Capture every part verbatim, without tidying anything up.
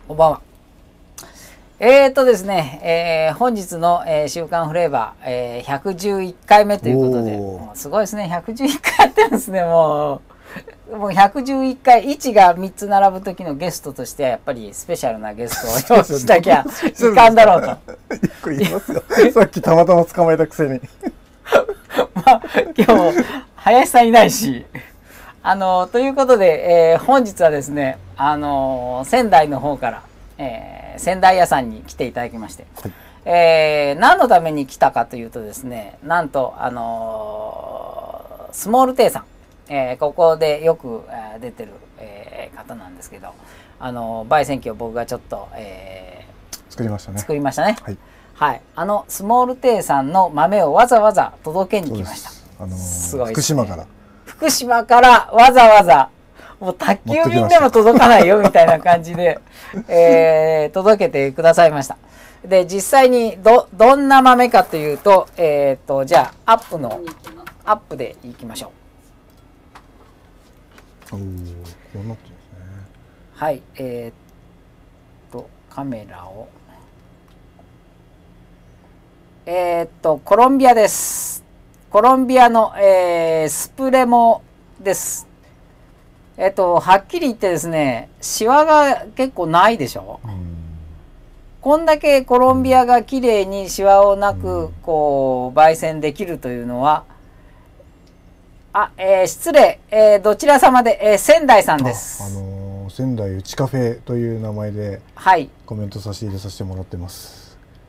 こんばんは。えーとですね、えー、本日の、えー、週刊フレーバー、えー、ひゃくじゅういっかいめということで、もうすごいですね、ひゃくじゅういっかいやってますね、もう。もうひゃくじゅういっかい、いちがみっつ並ぶ時のゲストとしてはやっぱりスペシャルなゲストを用意しなきゃいかんだろうと。 よく言いますよ。さっきたまたま捕まえたくせに。 まあ、今日、林さんいないし。あの、ということで、えー、本日はですね、あのー、仙台の方から、えー、仙台屋さんに来ていただきまして、はい、えー、何のために来たかというとですね、なんと、あのー、スモール亭さん、えー、ここでよく、えー、出てる、えー、方なんですけど、あのー、焙煎機を僕がちょっと、えー、作りましたね。 作りましたね。 はい。 はい。あの、スモール亭さんの豆をわざわざ届けに来ました。 あのー、 すごい、ね、 福島から。 福島からわざわざ、もう宅急便でも届かないよみたいな感じで、えー、届けてくださいました。で、実際にど、どんな豆かというと、えっと、じゃあ、アップの、アップでいきましょう。おー、こうなってますね。 はい、えー、っと、カメラを。えー、っと、コロンビアです。コロンビアの、えー、スプレモです。えっと、はっきり言ってですね、シワが結構ないでしょ。うん、こんだけコロンビアが綺麗にシワをなく、こう、焙煎できるというのは、あ、えー、失礼、えー、どちら様で、えー、仙台さんです。 あ、あのー、仙台うちカフェという名前で、 はい。 コメント差し入れさせてもらってます。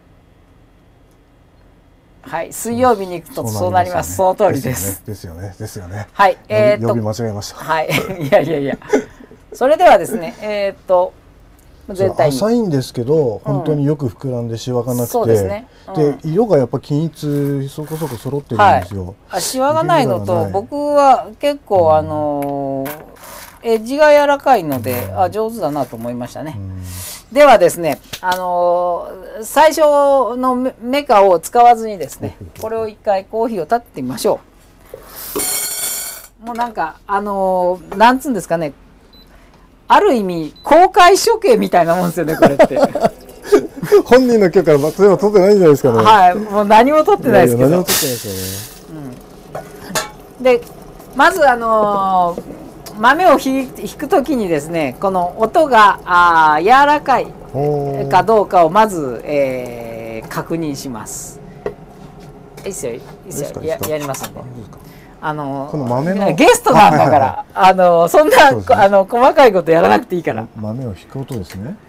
はい、水曜日に行くとそうなります。その通りです。 ですよね。ですよね。 はい、えー、呼び間違えました。 はい、いやいやいや。それではですね、えっと、 全体に浅いんですけど、本当によく膨らんでシワがなくて、そうですね。で、色がやっぱ均一そこそこ揃ってるんですよ。 あ、シワがないのと、僕は結構あのエッジが柔らかいので、あ、上手だなと思いましたね。ではですね、あのー、最初のメカを使わずにですね、これを一回コーヒーを立ててみましょう。もうなんか、あのー、なんつうんですかね、ある意味、公開処刑みたいなもんですよね、これって。 本人の許可は、そういえば取ってないんじゃないですかね。 はい、もう何も取ってないですけど。 何も取ってないですよね。 うん、で、まず、あのー、豆をひ引くときにですね、この音があ柔らかいかどうかをまず、えー、確認します。いいっすよ、いいっすよ、や、やりますんで。あのこの豆のゲストなんだから、あのそんな、ね、あの細かいことやらなくていいから。 豆を引く音ですね。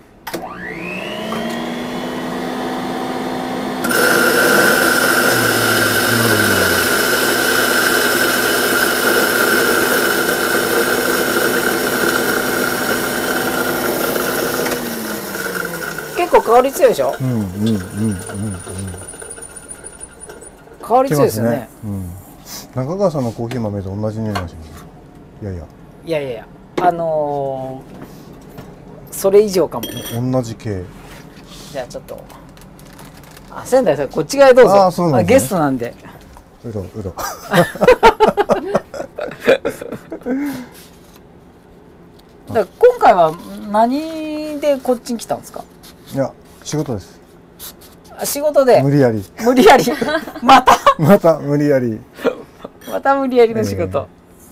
結構香り強いでしょ。 うんうんうんうんうん。 香り強いですよね。ね、 うん、中川さんのコーヒー豆と同じ匂いがします。いやいや。 いやいやいや。あのー、それ以上かも。 同じ系。 じゃあちょっと。あ、仙台さんこっち側へどうぞ。あ、そうなんですね、ゲストなんで。 うどうど。 だから今回は何でこっちに来たんですか。 いや、仕事です。 仕事で無理やり無理やりまたまた無理やりまた無理やりの仕事、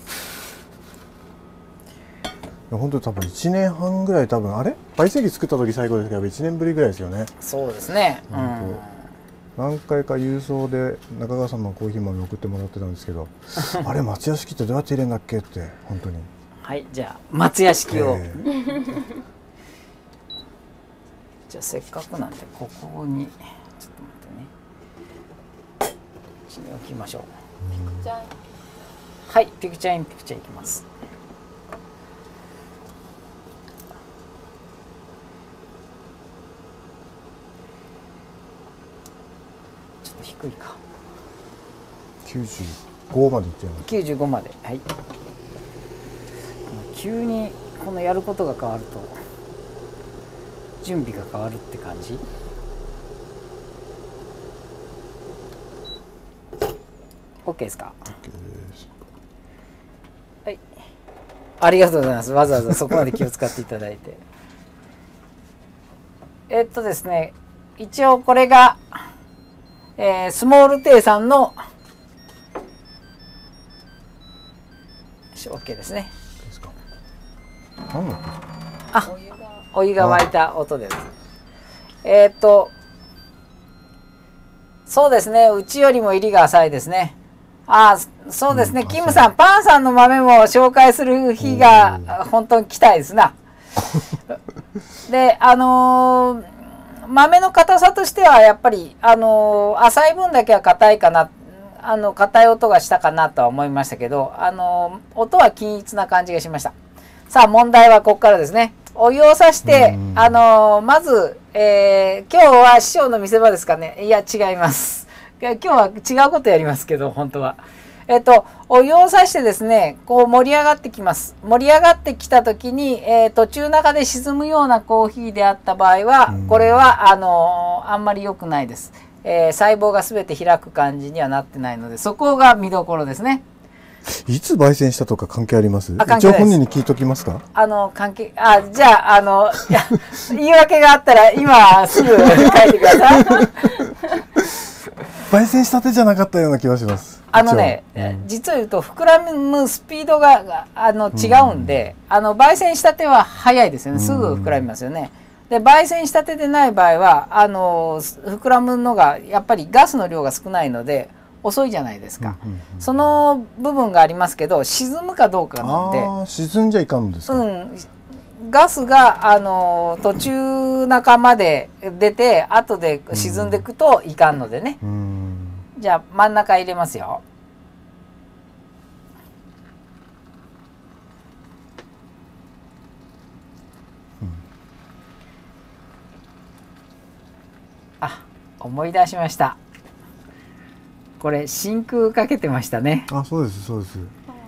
えー、本当に多分いちねんはんぐらい、多分あれ焙煎機作った時最後ですけどいちねんぶりぐらいですよね。 そうですね、うん、 何回か郵送で中川さんのコーヒー豆送ってもらってたんですけどあれ松屋敷ってどうやって入れるんだっけって本当に。 はい、じゃあ松屋敷を、えーじゃあせっかくなんでここにちょっと待ってね、こっちに置きましょう。はい、ピクチャーインピクチャーいきます。ちょっと低いか。 きゅうじゅうごまでいっちゃいます。 きゅうじゅうごまで、はい。急にこのやることが変わると準備が変わるって感じ。OK ですか。 OK です。 はい、ありがとうございます。わざわざそこまで気を使っていただいてえっとですね、一応これが、えー、スモールテイさんの OK ですね。 ですか。何の音？ あ、お湯が沸いた音です。えっと、そうですね、うちよりも入りが浅いですね。ああ、そうですね、うん、キムさん、パンさんの豆も紹介する日が本当に来たいですな。で、あのー、豆の硬さとしてはやっぱり、あのー、浅い分だけは硬いかな、あの硬い音がしたかなとは思いましたけど、あのー、音は均一な感じがしました。さあ問題はここからですね。お湯をさして、あのー、まず、えー、今日は師匠の見せ場ですかね。いや違います。今日は違うことやりますけど、本当は。えっと、お湯をさしてですね、こう盛り上がってきます。盛り上がってきたときに、えー、途中中で沈むようなコーヒーであった場合は、これは、あのー、あんまり良くないです。えー、細胞がすべて開く感じにはなってないので、そこが見どころですね。 いつ焙煎したとか関係あります？一応本人に聞いときますか？ あの、関係、あ、じゃあ、あの、いや、言い訳があったら、今すぐ書いてください。 焙煎したてじゃなかったような気がします。 あのね、うん、実を言うと膨らむスピードがあの違うんで、うん、あの焙煎したては早いですよね。すぐ膨らみますよね。で焙煎したてでない場合はあの膨らむのがやっぱりガスの量が少ないので遅いじゃないですか。その部分がありますけど沈むかどうかなんで。 あ、沈んじゃいかんですか。 うん、ガスがあの途中中まで出て後で沈んでいくといかんのでね。うん、じゃあ真ん中入れますよ。うん、あ、思い出しました。これ真空かけてましたね。 あ、そうですそうです。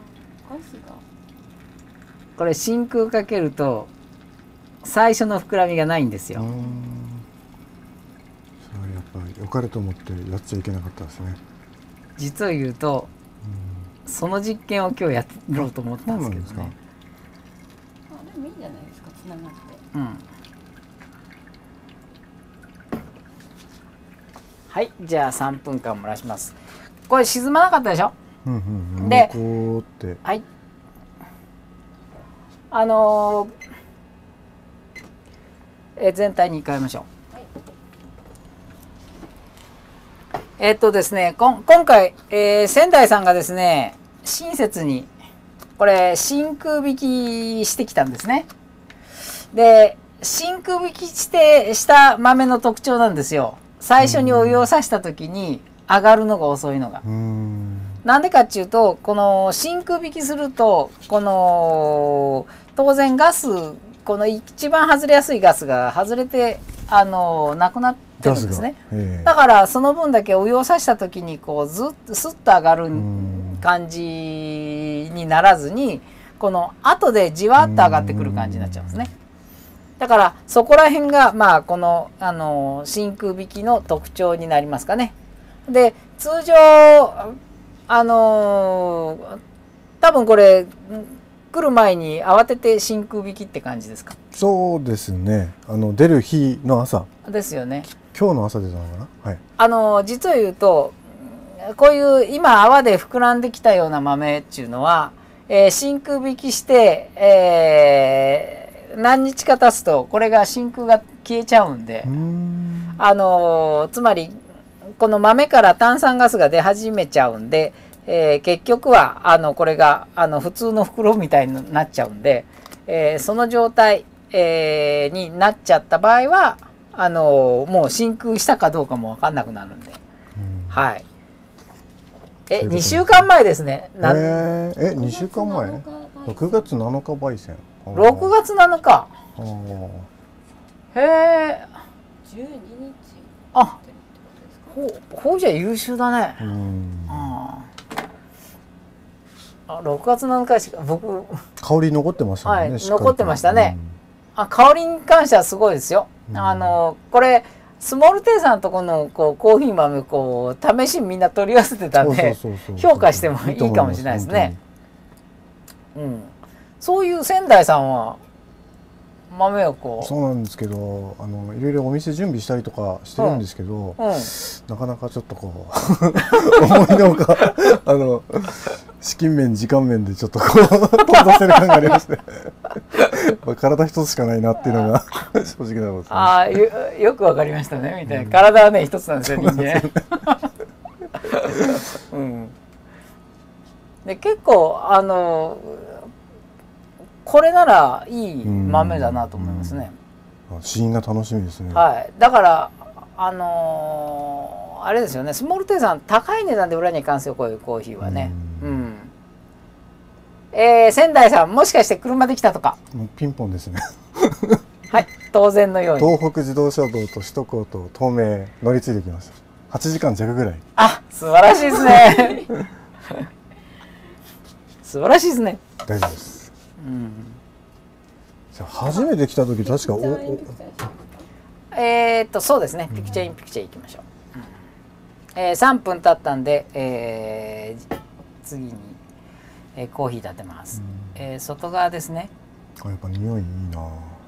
これ真空かけると最初の膨らみがないんですよ。 それはやっぱり良かれと思ってやっちゃいけなかったですね。 実を言うと、うん、その実験を今日やろうと思ったんですけどね。あ、 でもいいんじゃないですか、つながって。 うん。はい、じゃあさんぷんかん蒸らします。これ沈まなかったでしょ。うんうんうん、で、こうってはい。あのー、え全体に変えましょう。はい、えっとですね、こん今回、えー、仙台さんがですね、親切にこれ真空引きしてきたんですね。で、真空引きしてした豆の特徴なんですよ。最初にお湯をさした時に上がるのが遅いのが。なんでかっていうと、この真空引きするとこの当然ガス、この一番外れやすいガスが外れてあのなくなってるんですね。だからその分だけお湯をさした時にこうずっとスッと上がる感じにならずに、この後でじわっと上がってくる感じになっちゃうんですね。だからそこら辺がまあこのあの真空引きの特徴になりますかね。で通常あの多分これ来る前に慌てて真空引きって感じですか。 そうですね。あの出る日の朝ですよね。 今日の朝出たのかな。はい。 あの実を言うとこういう今泡で膨らんできたような豆っていうのは、えー、真空引きして、えー何日か経つとこれが真空が消えちゃうんで、うんあのつまりこの豆から炭酸ガスが出始めちゃうんで、えー、結局はあのこれがあの普通の袋みたいになっちゃうんで、えー、その状態、えー、になっちゃった場合はあのもう真空したかどうかも分かんなくなるんで、うんはい。えにしゅうかんまえですね。 えー、えにしゅうかんまえろくがつなのか焙煎。 ろくがつなのか。へえ。 じゅうににち。 あ、ほほうじゃ優秀だね。うんああろくがつなのかしか僕香り残ってましたね。 はい、残ってましたね。うん、あ香りに関してはすごいですよ。うん、あのこれスモールテイさんとこのこうコーヒー豆こう試しみんな取り寄せてたんで評価してもいいかもしれないですね。うん。そういう仙台さんは豆をこう。 そうなんですけど、あのいろいろお店準備したりとかしてるんですけど、 うんうん、 なかなかちょっとこう思いのほかあの資金面時間面でちょっとこう飛ばせる感がありまして体一つしかないなっていうのが正直なことですね。 ああ、よ、よくわかりましたねみたいな、うん、体はね一つなんですよ人間。うん、で結構あのこれならいい豆だなと思いますね。 試飲が楽しみですね。 はい、だからあのー、あれですよね、スモールテイさん高い値段で売らにいかんすよ、こういうコーヒーはね。うん、うん、えー、仙台さんもしかして車で来たとか。 もうピンポンですね。 はい、当然のように東北自動車道と首都高と東名乗り継いできました。はちじかん弱ぐらい。 あ、素晴らしいですね。素晴らしいですね。 大丈夫です。うん、じゃあ初めて来た時確かおおえーっとそうですね、ピクチャーインピクチャー行きましょう。うん、えー、さんぷん経ったんで、えー、次に、えー、コーヒー立てます。うん、えー、外側ですね。 あ、やっぱ匂いいいな。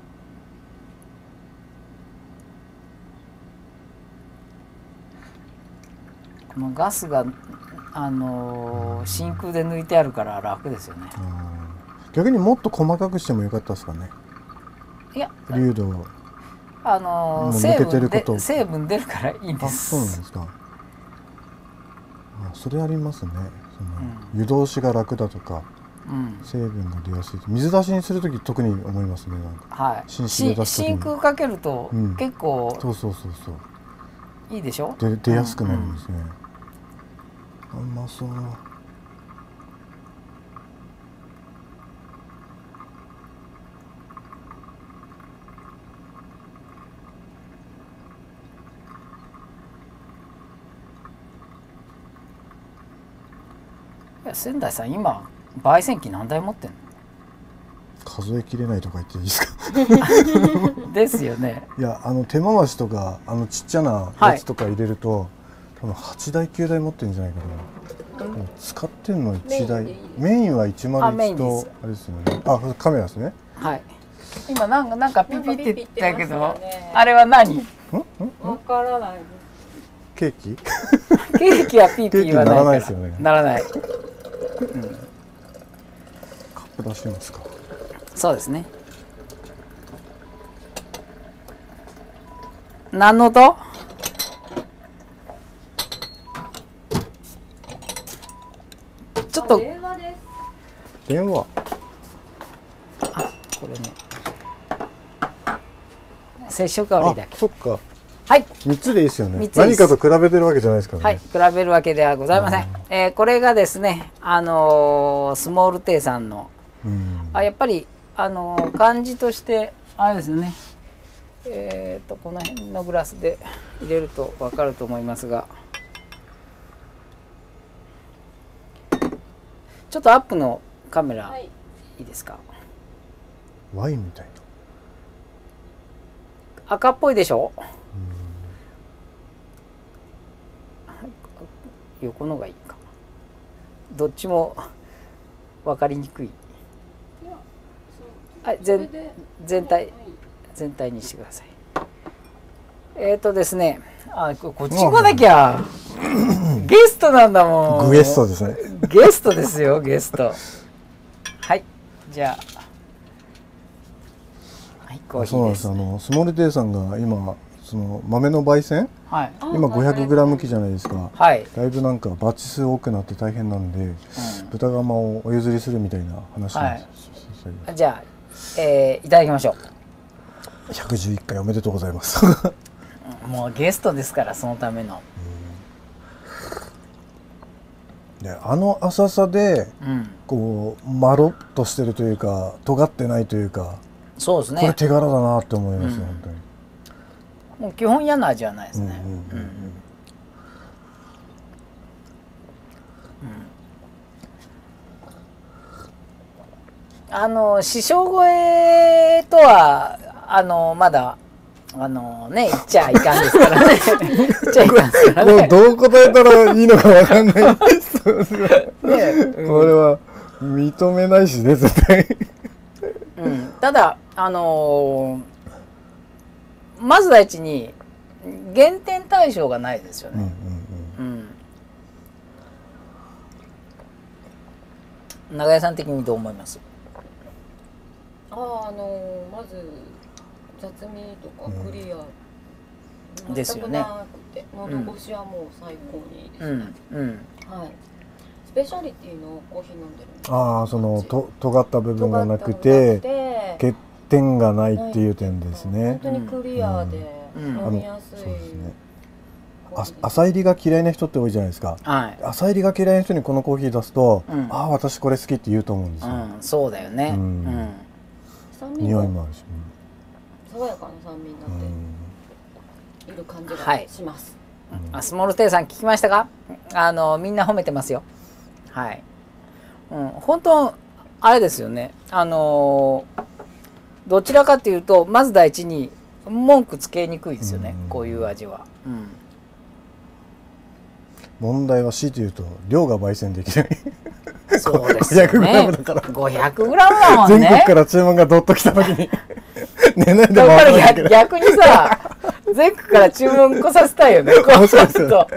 このガスがあのー、真空で抜いてあるから楽ですよね。 うん、逆にもっと細かくしてもよかったですかね。いや、流度あのー、成分で成分出るからいいんです。 あ、そうなんですか。あ、それありますね。その、うん、湯通しが楽だとか、うん、成分が出やすい。水出しにするとき特に思いますね。なんか、はい、 真真空かけると、うん、結構そうそうそうそういいでしょ。 で出やすくなるんですね。うんうん、うまそう。 仙台さん今焙煎機何台持ってんの？ 数えきれないとか言っていいですか？ ですよね。 いや、あの手回しとかあのちっちゃなやつとか入れると、はい、多分はちだいきゅうだい持ってるんじゃないかな。うん、使ってんのいちだい。メインはひゃくいちとあれですよね。あ、カメラですね。 はい。今なんかなんかピピって言ったけど、ね、あれは何？ん？ わからない。 ケーキ？ ケーキはピーピーはならないですよね。 ならない。 うん、カップ出しますか。 そうですね。何の音？ちょっと電話です。 電話。 あ、これね。接触が悪いだけ。 そっか。 はい。 みっつでいいですよね。何かと比べてるわけじゃないですからね。 はい、比べるわけではございません。えー、これがですね、あのー、スモールテイさんの、うん、あ、やっぱりあのー、感じとしてあれですよね。えっとこの辺のグラスで入れるとわかると思いますが、ちょっとアップのカメラ、はい、いいですか？ ワインみたいな。赤っぽいでしょ？横のがいいか。どっちも分かりにくい。はい、全全体全体にしてください。えっとですね、あ、こっち来なきゃ。ゲストなんだもん。 ゲストですね。 ゲストですよ、ゲスト。はい、じゃあ、はい、コーヒーです。 そうなんです。あのスモールテイさんが今その豆の焙煎、はい、今 ごひゃくグラム 機じゃないですか、はい、だいぶなんかバッチ数多くなって大変なんで、うん、豚窯をお譲りするみたいな話なんです、 はい、じゃあ、えー、いただきましょう。ひゃくじゅういっかいおめでとうございます。 もうゲストですから、そのための、 うん、であの浅さで、うん、こうまろっとしてるというか尖ってないというか、 そうですね、 これ手柄だなって思います、うん、本当に。 もう基本嫌な味はないですね。あの師匠越えとはあのまだあのね言っちゃいかんですからね。言っちゃいかんですからね。もうどう答えたらいいのかわかんないです。ね、これは認めないしね、絶対。 うん、ただあのー、まず第一に減点対象がないですよね。うんうんうんうん、長屋さん的にどう思います？ ああ、あのー、まず雑味とかクリア、 うん、ですよね。 なくて喉越しはもう最高にいいですね。 うんうん、 はい。スペシャリティのコーヒー飲んでるんです。 ああ、そのと尖った部分がなくて欠点がないっていう点ですね。 本当にクリアで飲みやすい。そうですね。 あ、浅入りが嫌いな人って多いじゃないですか。はい、浅入りが嫌いな人にこのコーヒー出すと、うん、ああ私これ好きって言うと思うんですよ。 うん、そうだよね。うん。 匂いもあるし、 爽やかな酸味になっている感じがします。 はい、あ、スモールテイさん聞きましたか？あのみんな褒めてますよ。はい。うん、本当あれですよね。あのどちらかというとまず第一に文句つけにくいですよね。こういう味は。うん。 問題は C というと量が焙煎できない。 そうですよね。ごひゃくグラムだから。ごひゃくグラムだもんね。 全国から注文がどっと来た時に寝ないでだから逆にさ、全国から注文来させたいよね。こうすると。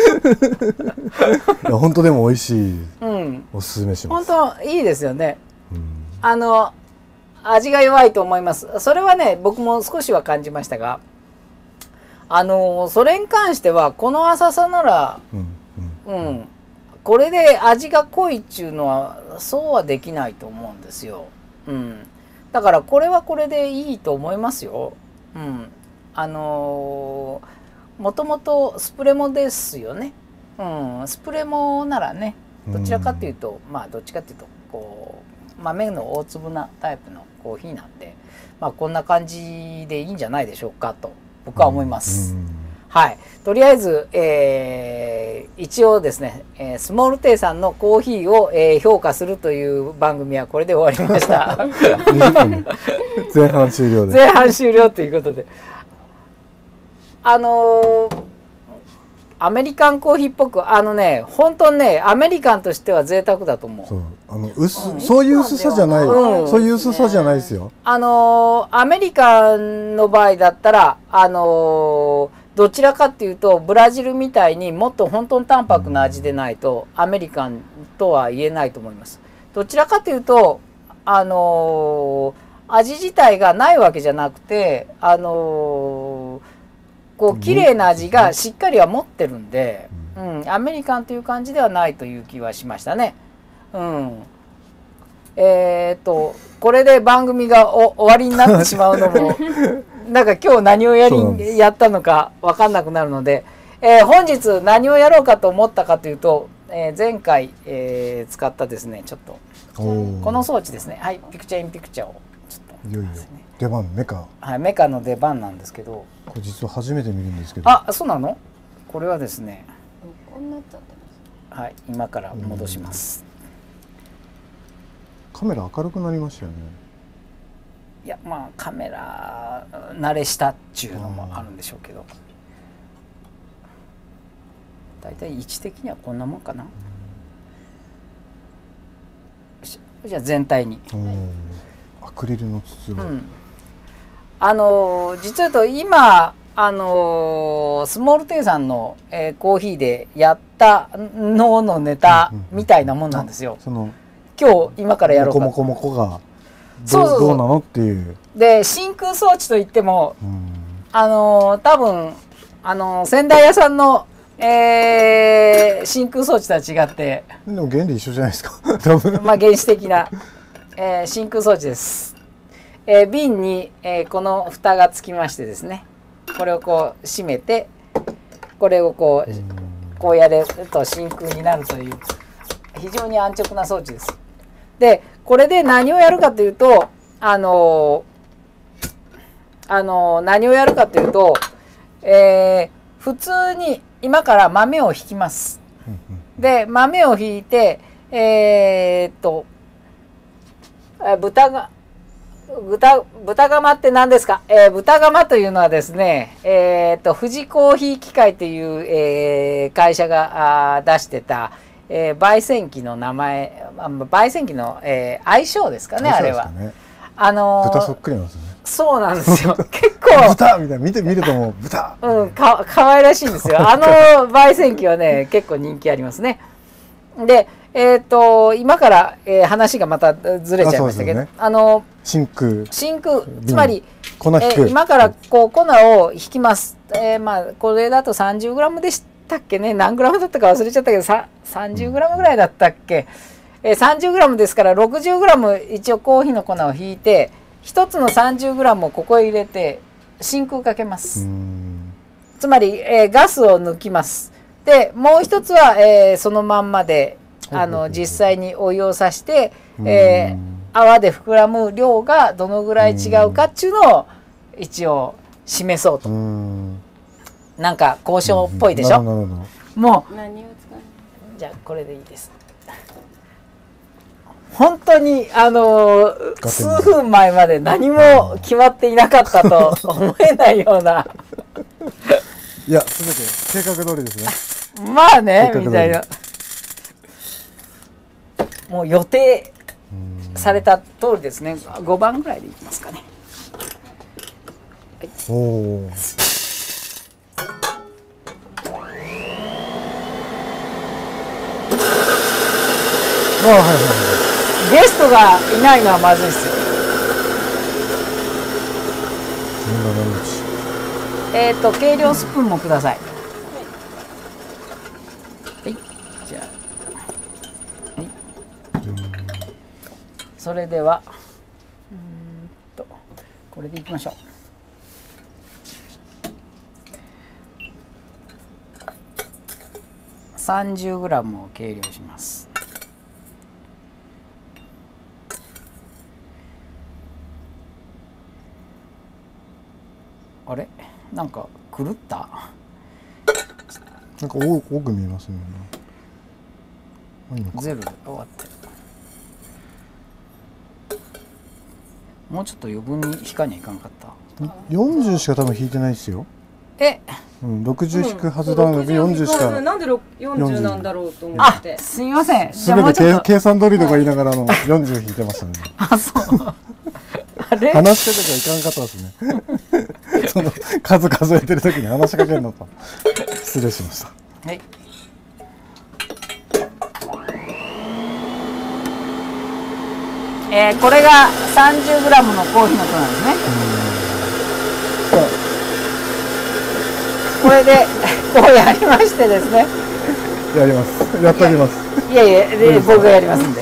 いや本当でも美味しい。うん。おすすめします。 本当いいですよね。うん、あの味が弱いと思います。それはね、僕も少しは感じましたが。あのそれに関してはこの浅さなら、うん、うんうん、これで味が濃いっちゅうのはそうはできないと思うんですよ。うん、だからこれはこれでいいと思いますよ。うん、あのー、もともとスプレモですよね。うん、スプレモならね、どちらかというと、うん、まあどっちかというとこう豆の大粒なタイプのコーヒーなんで、まあこんな感じでいいんじゃないでしょうかと。僕は思います。うんうん、はい。とりあえず、えー、一応ですね、えー、スモールテイさんのコーヒーを、えー、評価するという番組はこれで終わりました。 前半終了で。 前半終了ということで。あのー、アメリカンコーヒーっぽく、あのね、本当にね、アメリカンとしては贅沢だと思う。 そうあの薄、うん、そういう薄さじゃない、うん、そういう薄さじゃないですよ。 あのー、アメリカンの場合だったら、あのー、どちらかっていうとブラジルみたいにもっと本当に淡白な味でないと、うん、アメリカンとは言えないと思います。どちらかというと、あのー、味自体がないわけじゃなくて、あのーこう綺麗な味がしっかりは持ってるんで、うん、アメリカンという感じではないという気はしましたね。うん、えー、っとこれで番組がお終わりになってしまうのもなんか今日何をやりやったのか分かんなくなるので、えー、本日何をやろうかと思ったかというと、えー、前回、えー、使ったですねちょっとこの装置ですね、はい、ピクチャーインピクチャーをちょっと、 いよいよ出番メカ、 はい、メカの出番なんですけど、 これ実は初めて見るんですけど、 あ、そうなの？これはですね、 こんなっちゃってます。 はい、今から戻します。 カメラ明るくなりましたよね。 いや、まあカメラ慣れしたっちゅうのもあるんでしょうけど、だいたい位置的にはこんなもんかな。じゃあ全体に。 アクリルの筒を。うん、 あの実は言うと今あのスモールテイさんの、えー、コーヒーでやったののネタみたいなもんなんですよ。 その今日今からやろうか。 モコモコモコがどう、どうなのっていう。 で真空装置といっても、うん、あの多分あの仙台屋さんの、えー、真空装置とは違って。 でも原理一緒じゃないですか。多分まあ原始的な、えー、真空装置です。えー、瓶に、えー、この蓋がつきましてですね、これをこう閉めて、これをこう、こうやると真空になるという非常に安直な装置です。で、これで何をやるかというと、あのー、あのー、何をやるかというと、えー、普通に今から豆をひきます。で、豆をひいて、えー、っと、豚が、豚、豚窯って何ですか？えー、豚窯というのはですね、えっと、富士コーヒー機械という、えー、会社があ出してた、えー、焙煎機の名前、焙煎機の、えー、愛称ですかね、あれは。 あのー、 豚そっくりなんですね。 そうなんですよ。結構豚みたいな、見て見るともう豚。 うん、か可愛らしいんですよ。あの焙煎機はね結構人気ありますね。で、えっ、ー、と今から、えー、話がまたずれちゃいましたけど、あ、ね、あの真空真空つまり粉引く、えー、今からこう粉を引きます。えー、まあこれだと さんじゅうグラム でしたっけね、何グラムだったか忘れちゃったけどさ さんじゅうグラム ぐらいだったっけ、えー、さんじゅうグラム ですから ろくじゅうグラム 一応コーヒーの粉を引いてひとつの さんじゅうグラム をここへ入れて真空かけます。つまり、えー、ガスを抜きます。でもう一つは、えー、そのまんまであの実際にお湯をさして、えー、泡で膨らむ量がどのぐらい違うかっていうのを一応示そうと。なんか交渉っぽいでしょ。もう何を使う？ じゃあこれでいいです。本当にあのー、数分前まで何も決まっていなかったと思えないような。 いや、すべて計画通りですね。まあねみたいな。もう予定された通りですね。ごばんぐらいでいきますかね。はい、おお。 ああ、はいはいはい。 ゲストがいないのはまずいですよ。えっと計量スプーンもください。はい。じゃあ。はい。それではうんとこれでいきましょう。さんじゅうグラム を計量します。あれなんか狂った？ なんか多く見えますね。 ゼロで終わってる。もうちょっと余分に引かにはいかんかった。 よんじゅうしか多分引いてないですよ。 え、 うん、ろくじゅう引くはずなのでよんじゅうしか。 なんでよんじゅうなんだろうと思って。 あ、すみません。 すべて計算通りとか言いながらのよんじゅう引いてましたね。 あ、そう。あれ話してたからいかんかったですね。その数数えてる時に話しかけるのと失礼しました。 はい。えー、これが さんじゅうグラム のコーヒーの粉なんですね。これでこうやりましてですね。 やります。やってあげます。 いやいや、で僕がやりますんで。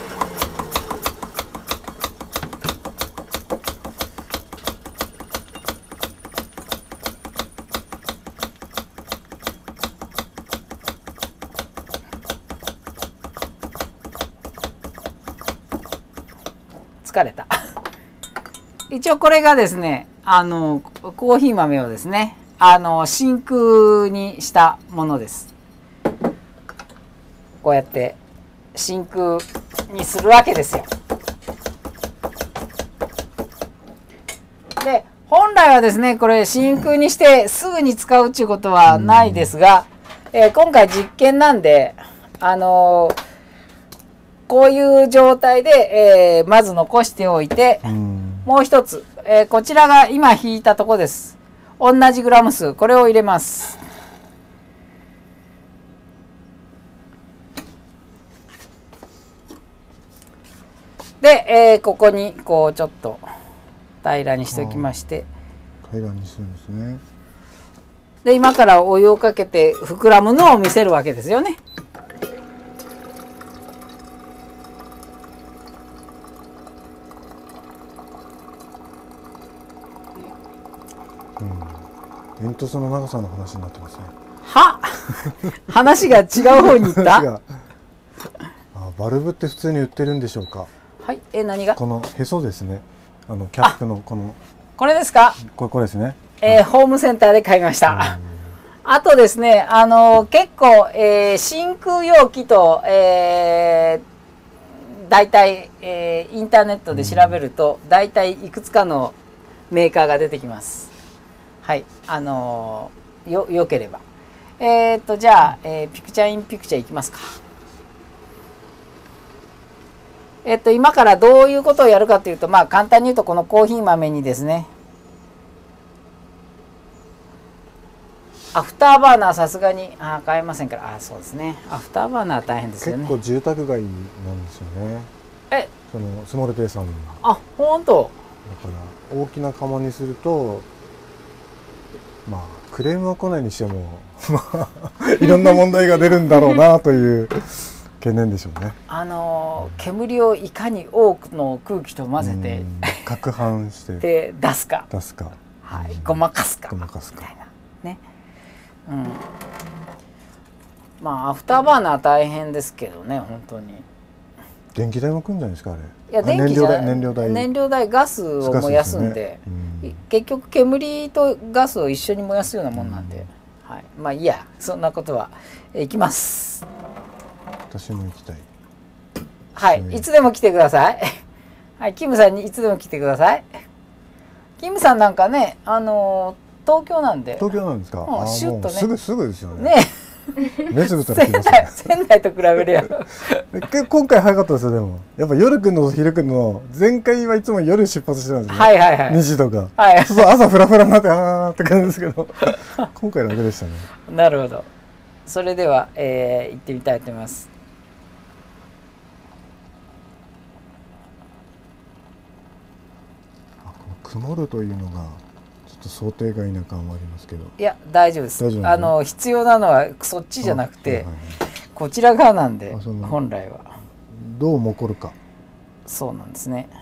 疲れた。一応これがですね、あのコーヒー豆をですね、あの真空にしたものです。こうやって真空にするわけですよ。で、本来はですね、これ真空にしてすぐに使うっていうことはないですが、えー、今回実験なんで、あのー、こういう状態で、えー、まず残しておいて、もう一つ、えー、こちらが今引いたとこです。同じグラム数、これを入れます。で、えー、ここにこうちょっと平らにしておきまして、 平らにするんですね。 で、今からお湯をかけて膨らむのを見せるわけですよね。 煙突の長さの話になってますね。 は話が違う方に行ったあ、バルブって普通に売ってるんでしょうか。 はい、え、何がこのへそですね。あのキャップのこのこれですか。 これこれですね。 えー、ホームセンターで買いました。あとですね、あのー、結構、えー、真空容器と、えー、大体、えー、インターネットで調べると大体いくつかのメーカーが出てきます。はい、あのー、よ、よければ。えっと、じゃあ、えー、ピクチャーインピクチャーいきますか。 えっと今からどういうことをやるかというと、まあ簡単に言うとこのコーヒー豆にですね、アフターバーナーさすがにあ買えませんから、あそうですね、アフターバーナー大変ですよね。 結構住宅街なんですよね。 え、 そのスモールペイさんの。 あ本当。 だから大きな窯にすると、まあクレームは来ないにしてもまあいろんな問題が出るんだろうなという懸念でしょうね。 あのー、煙をいかに多くの空気と混ぜて攪拌してで出すか、 出すか、 はい、ごまかすかごまかすかみたいなね。うん、まあアフターバーナー大変ですけどね、本当に。 電気代も来るんじゃないですか、あれ。 いや電気じゃない、 燃料代燃料代ガスを燃やすんで、ね、うん、結局煙とガスを一緒に燃やすようなもんなんで、うん、はい、まあいいや、そんなことはいきます。 私も行きたい。 はい、いつでも来てください。はい、キムさんにいつでも来てください。キムさんなんかね、あのー、東京なんで。 東京なんですか。 うん、シュッとね。 すぐすぐですよね。 ね。 目つぶったら来ますね。 仙台と比べるやろ。 今回早かったですよ、でも。やっぱ夜来るのと昼来るの、前回はいつも夜出発してたんですよ。 はいはいはい。 にじとか。 はい。 そうそう、朝フラフラになって、あーって感じですけど、今回楽でしたね。 なるほど。それでは、えー、行ってみたいと思います。 曇るというのがちょっと想定外な感はありますけど、 いや大丈夫です。あの必要なのはそっちじゃなくて、はいはいはい、こちら側なんで、本来はどうもこるか。 そうなんですね。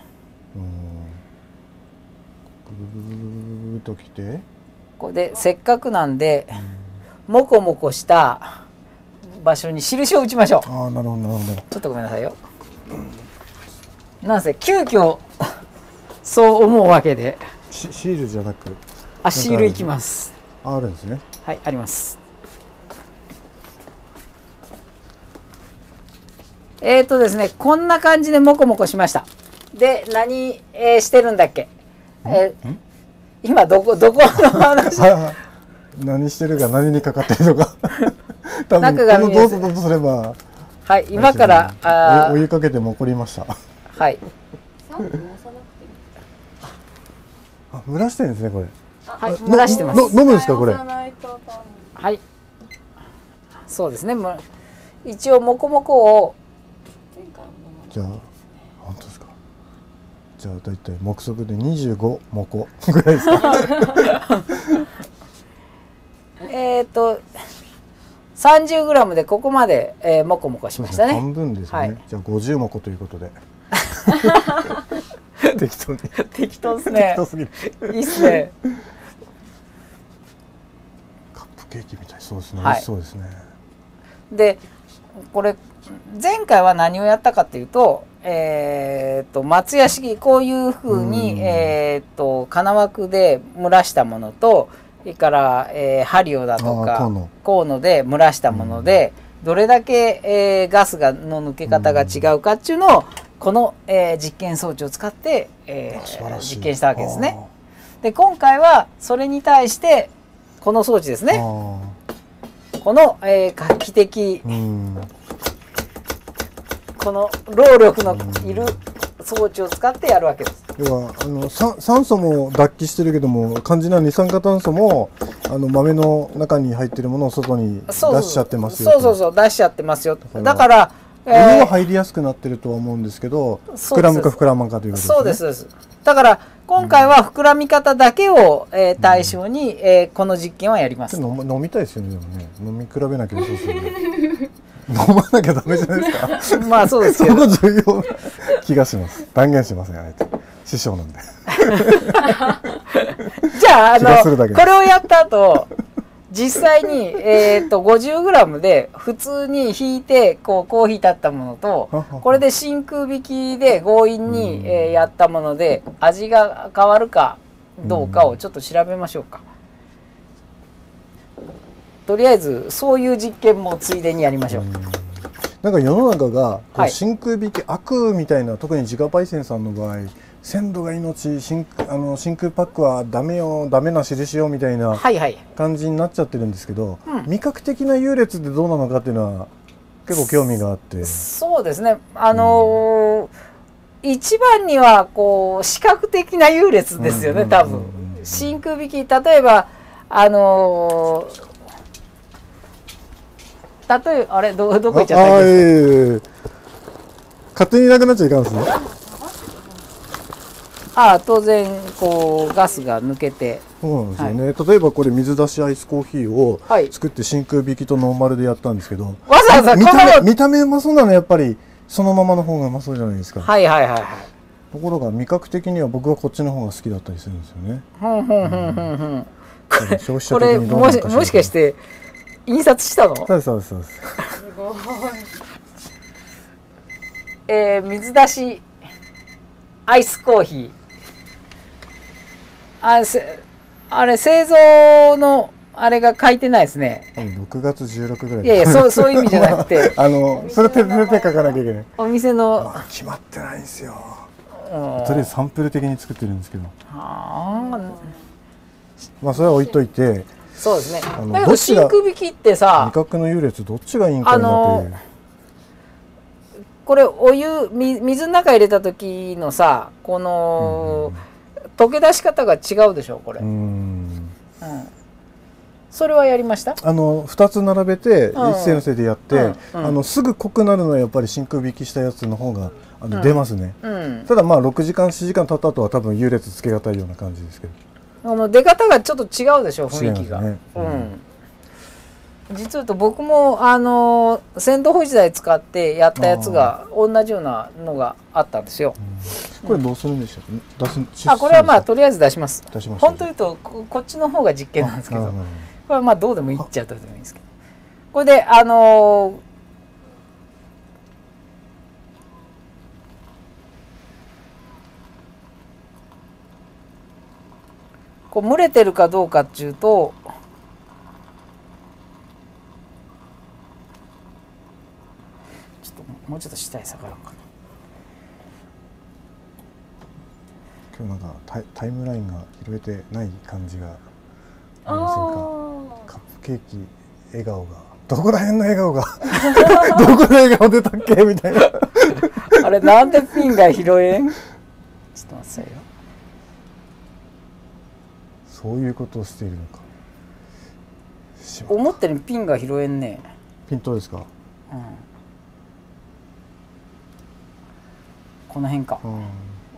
うん、ぐーっときて、 これでせっかくなんで、うん、もこもこした場所に印を打ちましょう。 ああ、なるほどなるほど。 ちょっとごめんなさいよ。なんせ急遽そう思うわけで。 シールじゃなく。 あ、シールいきます。 あるんですね。 はい、あります。えっとですね、こんな感じでモコモコしました。で、何、えー、してるんだっけ。えー、今どこどこの話。 何してるか、何にかかってるのか。多分この動作だとすれば。 はい、今からあお湯かけても起こりました。 はい。 あ、蒸らしてるんですね、これ。 はい、蒸らしてます。 飲むんですか、これ。 はい。そうですね。一応モコモコを。 じゃあ、本当ですか。じゃあ、だいたい目測でにじゅうごモコぐらいですか。 えっと。さんじゅうグラムでここまで、えー、モコモコしましたね。 半分ですね。はい、じゃあごじゅうモコということで。適当に。 適当ですね。 適当すぎる。 いいっすね。 カップケーキみたい。そうですね。美味しそうですね。 で、これ前回は何をやったかっていうと、えっ、ー、と松屋式こういうふうにえっと金枠で蒸らしたものと、それから、えー、ハリオだとかコウノで蒸らしたもので、どれだけ、えー、ガスがの抜け方が違うかっていうのをこの、えー、実験装置を使って、えー、実験したわけですね。で今回はそれに対してこの装置ですね。この、えー、画期的この労力のいる装置を使ってやるわけです。 要はあの酸素も脱気してるけども、肝心な二酸化炭素もあの豆の中に入ってるものを外に出しちゃってますよ。 そうそうそう出しちゃってますよ。だから、 えー、お湯は入りやすくなってるとは思うんですけど、膨らむか膨らまんかということですね。 そうですそうです。だから今回は膨らみ方だけを、えー、対象に、うん、えー、この実験はやります。 飲みたいですよね。でもね、飲み比べなきゃいけないですよね。飲まなきゃダメじゃないですか。 まあそうですけど。 そこ重要な気がします。断言しません、あえて。師匠なんで。 じゃあ、あの、これをやった後、実際に、えっと、ごじゅうグラムで普通に引いて、こう、コーヒー立ったものと、これで真空引きで強引に、えー、やったもので、味が変わるかどうかをちょっと調べましょうか。とりあえずそういう実験もついでにやりましょう。 なんか世の中がこう真空引き悪みたいな、特に自家焙煎さんの場合、鮮度が命、真あの真空パックはダメよ、ダメな印よみたいな感じになっちゃってるんですけど、はいはい、うん、味覚的な優劣でどうなのかっていうのは結構興味があって。 そうですね。あのー一番にはこう視覚的な優劣ですよね、多分。真空引き、例えばあのー、例えばあれどどこ行っちゃったんですか。 勝手にいなくなっちゃいかんですね。 ああ、当然こうガスが抜けて。 そうなんですよね、はい、例えばこれ水出しアイスコーヒーを作って真空引きとノーマルでやったんですけど、 わざわざ見た目見た目うまそうなのやっぱりそのままの方がうまそうじゃないですか。 はいはいはいはい。 ところが味覚的には僕はこっちの方が好きだったりするんですよね。 ふんふんふんふんふん。これもしもしかして印刷したの？ そうですそうですそうです。 すごい。 えー、水出しアイスコーヒー。あせあれ製造のあれが書いてないですね。 ろくがつじゅうろくぐらい。 いやいや、そうそういう意味じゃなくて、 あのそれ手で書かなきゃいけない。 お店の、 まあ、決まってないんですよ。とりあえずサンプル的に作ってるんですけど。 あまあそれは置いといて。 そうですね。だけど真空引きってさ、 味覚の優劣どっちがいいんかなという。 これお湯水の中入れた時のさ、この、うん、溶け出し方が違うでしょこれ。うん、うん、それはやりました？ あのふたつ並べて一斉のせいでやって、うんうん、あのすぐ濃くなるのはやっぱり真空引きしたやつの方があの、うん、出ますね、うん、ただまあろくじかんしちじかん経った後は多分優劣つけがたいような感じですけど、 あの出方がちょっと違うでしょ雰囲気が、ね、うん、実を言うと僕もあの鮮度保持剤使ってやったやつが同じようなのがあったんですよ。 うん、これどうするんでしょう？出す、 あ、これはまあとりあえず出します。 出します。 本当言うと こ, こっちの方が実験なんですけど、これはまあどうでもいいっちゃどうでもいいんですけど、これであのー、こう蒸れてるかどうかっていうと、ちょっともうちょっと下へ下がらんかな。 今日なんかタイ、タイムラインが拾えてない感じがありませんか？カップケーキ笑顔がどこら辺の笑顔がどこの笑顔出たっけみたいなあれなんでピンが拾えん？ちょっと待ってくださいよ。 そういうことをしているのか。 思ったよりピンが拾えんね。 ピントですか？うん。 この辺か。うん、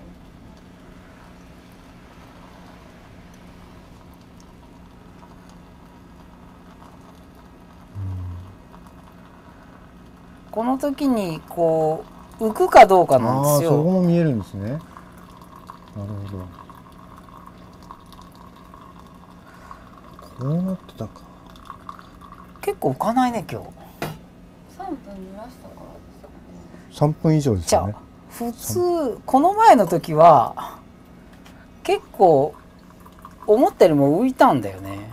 この時にこう浮くかどうかなんですよ。 ああ、そこも見えるんですね。なるほど。こうなってたか。 結構浮かないね今日。 さんぷん蒸らしたからですかね。 さんぷん以上ですよね。 普通この前の時は結構思ったよりも浮いたんだよね。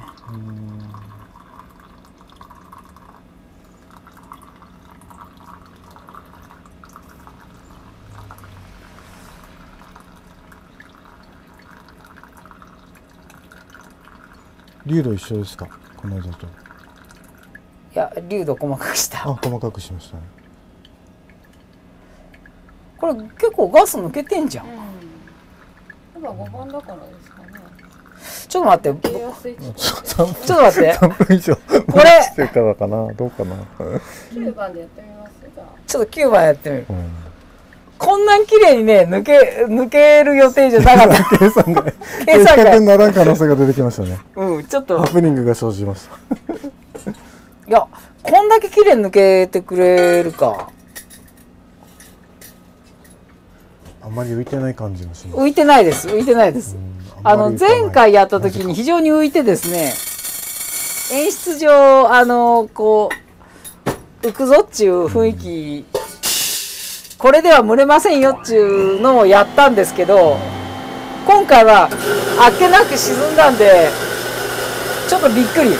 粒度一緒ですか、この間と？いや、粒度細かくした。 あ、細かくしましたね。 これ結構ガス抜けてんじゃん。 うん、ごばんだからですかね。 ちょっと待って。 ちょっと待って。 さんぷん以上。 これ。 してからかな、どうかな。 きゅうばんでやってみます。じゃあ。 ちょっときゅうばんやってみる。うん、こんなん綺麗にね抜け抜ける予定じゃなかった。 計算が計算がならん可能性が出てきましたね。 うん、ちょっとハプニングが生じました。 いや、こんだけ綺麗に抜けてくれるか。 あんまり浮いてない感じがします。 浮いてないです。浮いてないです。あの前回やった時に非常に浮いてですね、演出上あのこう浮くぞっちゅう雰囲気、これでは蒸れませんよっちゅうのをやったんですけど、今回はあっけなく沈んだんでちょっとびっくり。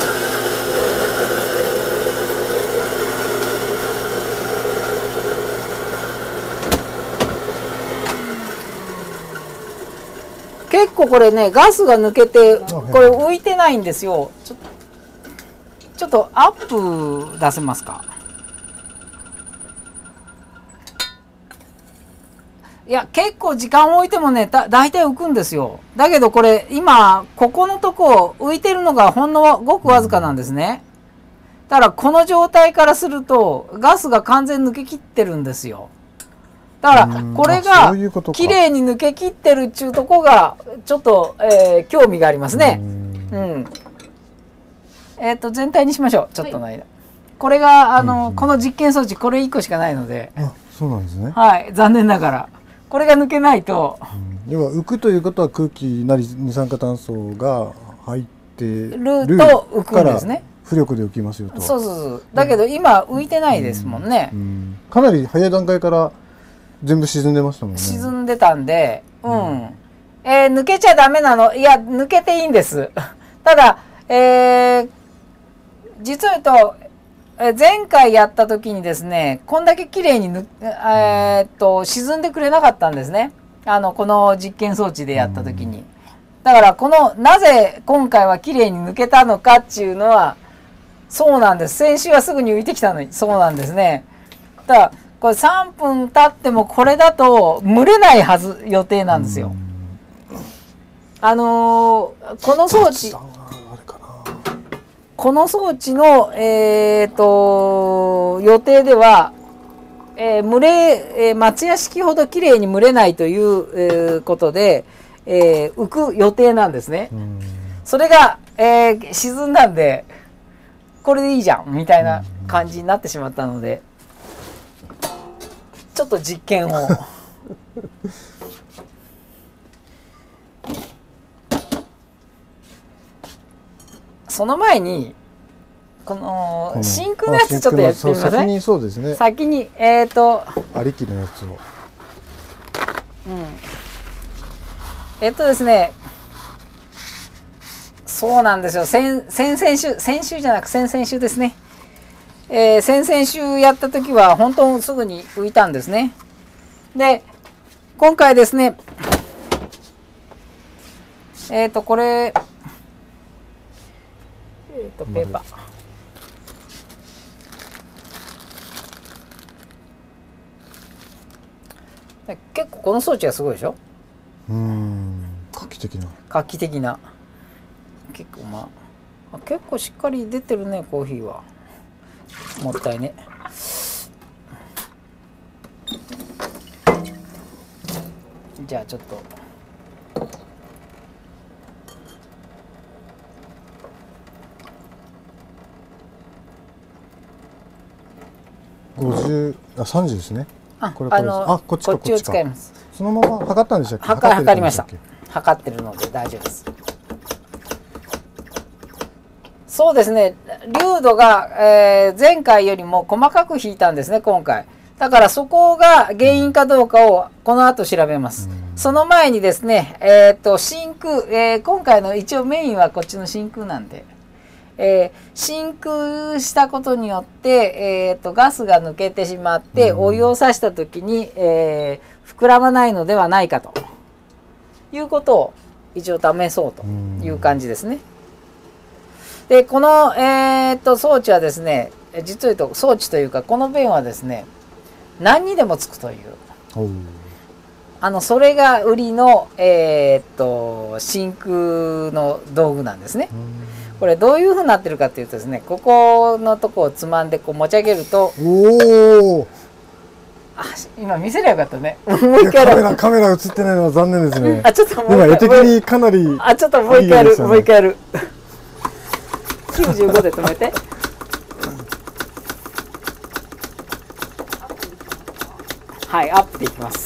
結構これねガスが抜けてこれ浮いてないんですよ。ちょっとちょっとアップ出せますか？いいや結構時間置いてもねだ大体浮くんですよ。だけどこれ今ここのとこ浮いてるのがほんのごくわずかなんですね。だからこの状態からするとガスが完全に抜けきってるんですよ。だからこれが綺麗に抜けきってるっちゅうとこがちょっと、えー、興味がありますね。うん。えっ、ー、と全体にしましょう。ちょっとの間。はい、これがあの、うん、この実験装置これいっこしかないので。 あ、そうなんですね。 はい、残念ながらこれが抜けないと。 うん、要は浮くということは空気なり二酸化炭素が入ってると浮くんですね。 浮力で浮きますよと。 そうそうそう。だけど今浮いてないですもんね。 うんうん、かなり早い段階から全部沈んでましたもんね。 沈んでたんで、うん。うん、えー、抜けちゃダメなの？いや、抜けていいんです。ただ、えー、実を言うと、え前回やった時にですね、こんだけ綺麗にぬ、えー、っと、沈んでくれなかったんですね。あの、この実験装置でやった時に。だから、この、なぜ今回は綺麗に抜けたのかっていうのは、そうなんです。先週はすぐに浮いてきたのに、そうなんですね。だから、これさんぷん経ってもこれだと蒸れないはず予定なんですよ。あのー、この装置この装置の、えー、と予定では、えー、蒸れ、えー、松屋式ほどきれいに蒸れないという、えー、ことで、えー、浮く予定なんですね。それが、えー、沈んだんでこれでいいじゃんみたいな感じになってしまったので。ちょっと実験をその前にこの真空のやつちょっとやってみません？ 先にそうですね。 先にえっ、ー、とありきのやつを。うん。 えっとですね。そうなんですよ。先先々週先週じゃなく先々週ですね。えー、先々週やった時は本当すぐに浮いたんですね。で、今回ですね、えっ、ー、と、これ、えっ、ー、と、ペーパー。結構この装置はすごいでしょ？ うーん、画期的な。 画期的な。結構まあ、結構しっかり出てるね、コーヒーは。もったいね。じゃあちょっとごじゅうあさんじゅうですね。 あ、これこれあのあこっちかこっちを使います。 そのまま測ったんでしたっけ？ 測測りました。測ってるので大丈夫です。そうですね。粒度が、えー、前回よりも細かく引いたんですね今回。だからそこが原因かどうかをこの後調べます。その前にですね、えっと真空、えー、今回の一応メインはこっちの真空なんで、えー、真空したことによって、えー、とガスが抜けてしまってお湯をさした時に、えー、膨らまないのではないかということを一応試そうという感じですね。でこの、えー、と装置はですね、実を言うと装置というかこの弁はですね何にでもつくというあのそれが売りの、えー、と真空の道具なんですね。これどういうふうになってるかというとですね、ここのとこをつまんでこう持ち上げると、おあ今見せればよかったね。もう一回カメラカメラ映ってないのは残念ですね。 あちょっともう今絵的にかなりあちょっともう一回やるもう一回やる。きゅうじゅうごで止めて。はい、アップでいきます。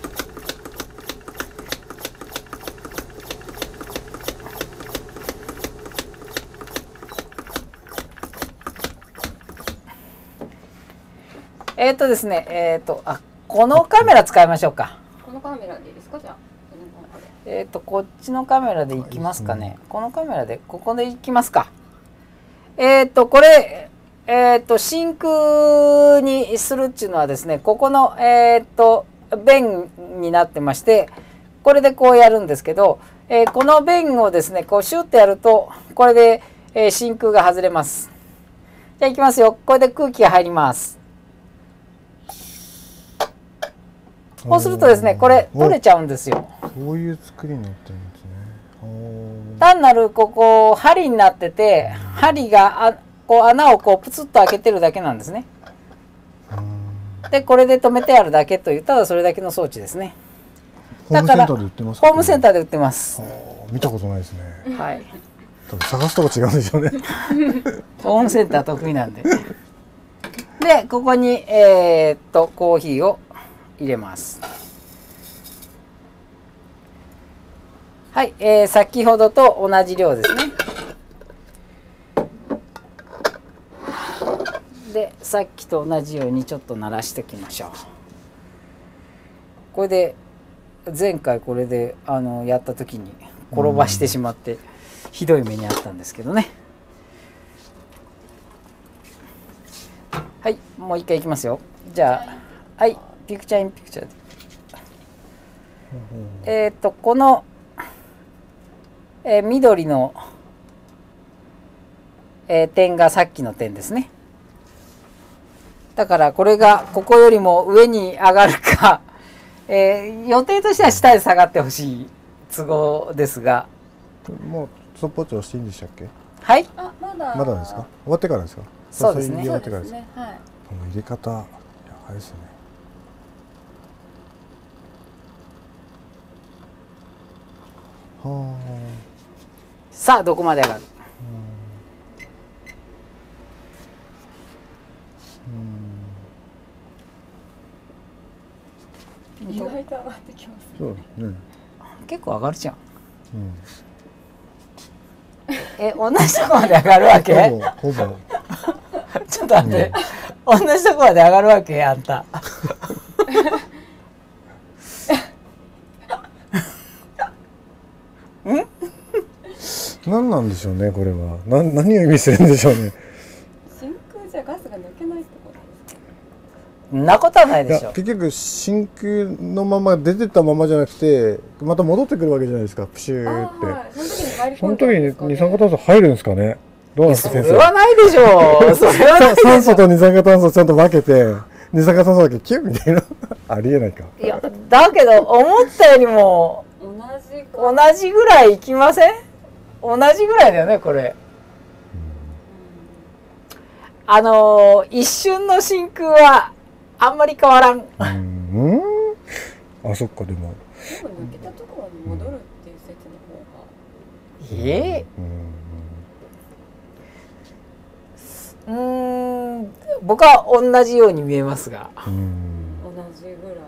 えっとですね、えっとあこのカメラ使いましょうか。 このカメラでいいですかじゃあ。 えっとこっちのカメラでいきますかね。このカメラでここでいきますか。えっとこれえっと真空にするっていうのはですね、ここのえっと弁になってまして、これでこうやるんですけど、えー、この弁をですねこうシュッてやるとこれで、えー、真空が外れます。じゃあいきますよ。これで空気が入ります。 こうするとですね、これ取れちゃうんですよ。 こういう作りになってるんですね。おー単なるここ針になってて、針があこう穴をこうプツッと開けてるだけなんですね。でこれで止めてあるだけという、ただそれだけの装置ですね。 ホームセンターで売ってますか？ ホームセンターで売ってます。 あー見たことないですね。 はい。 多分探すとこ違うんでしょうね。 ホームセンター得意なんで。でここにえー、っとコーヒーを入れます。はい、えー、先ほどと同じ量ですね。でさっきと同じようにちょっと鳴らしておきましょう。これで前回これであのやった時に転ばしてしまってひどい目にあったんですけどね。はい、もう一回いきますよ。じゃあはい、ピクチャーインピクチャーでえっとこの、えー、緑の、えー、点がさっきの点ですね。だからこれがここよりも上に上がるか、えー、予定としては下へ下がってほしい都合ですが、 もうストップウォッチ押していいんでしたっけ？ はい、 あ、まだ。 まだですか？終わってからですか？ そうですね注いで終わってからですか？ ね。はい。 この入れ方、やばいですね。はさあどこまで上がる？ 意外と上がってきます。 あ、そうですね。 結構上がるじゃん。 うんえ、同じとこまで上がるわけ？ ほぼ、ほぼ。 ちょっと待って、同じとこまで上がるわけあんた。ん？ 何なんでしょうね、これは。な、何を意味するんでしょうね。 真空じゃガスが抜けないってことですか？ そんなことはないいでしょや、。結局真空のまま出てったままじゃなくて、また戻ってくるわけじゃないですか、プシューって。 あ、はい。その時に入りその込んだん時にですかね。 二酸化炭素入るんですかね。どうなんですそか、先生。 れはないでしょう。それはないでしょ酸素と二酸化炭素をちゃんと分けて、二酸化炭素だけキュッみたいな。ありえないか。 いや、だけど思ったよりも同じか。 同じぐらいいきません？同じぐらいだよね、これ。あのー、一瞬の真空はあんまり変わらん。 うーん。あ、そっか、でも。 でも抜けたところまで戻るっていう説の方が。 えうん。 ー、うーん、僕は同じように見えますが。 うん。 同じぐらい。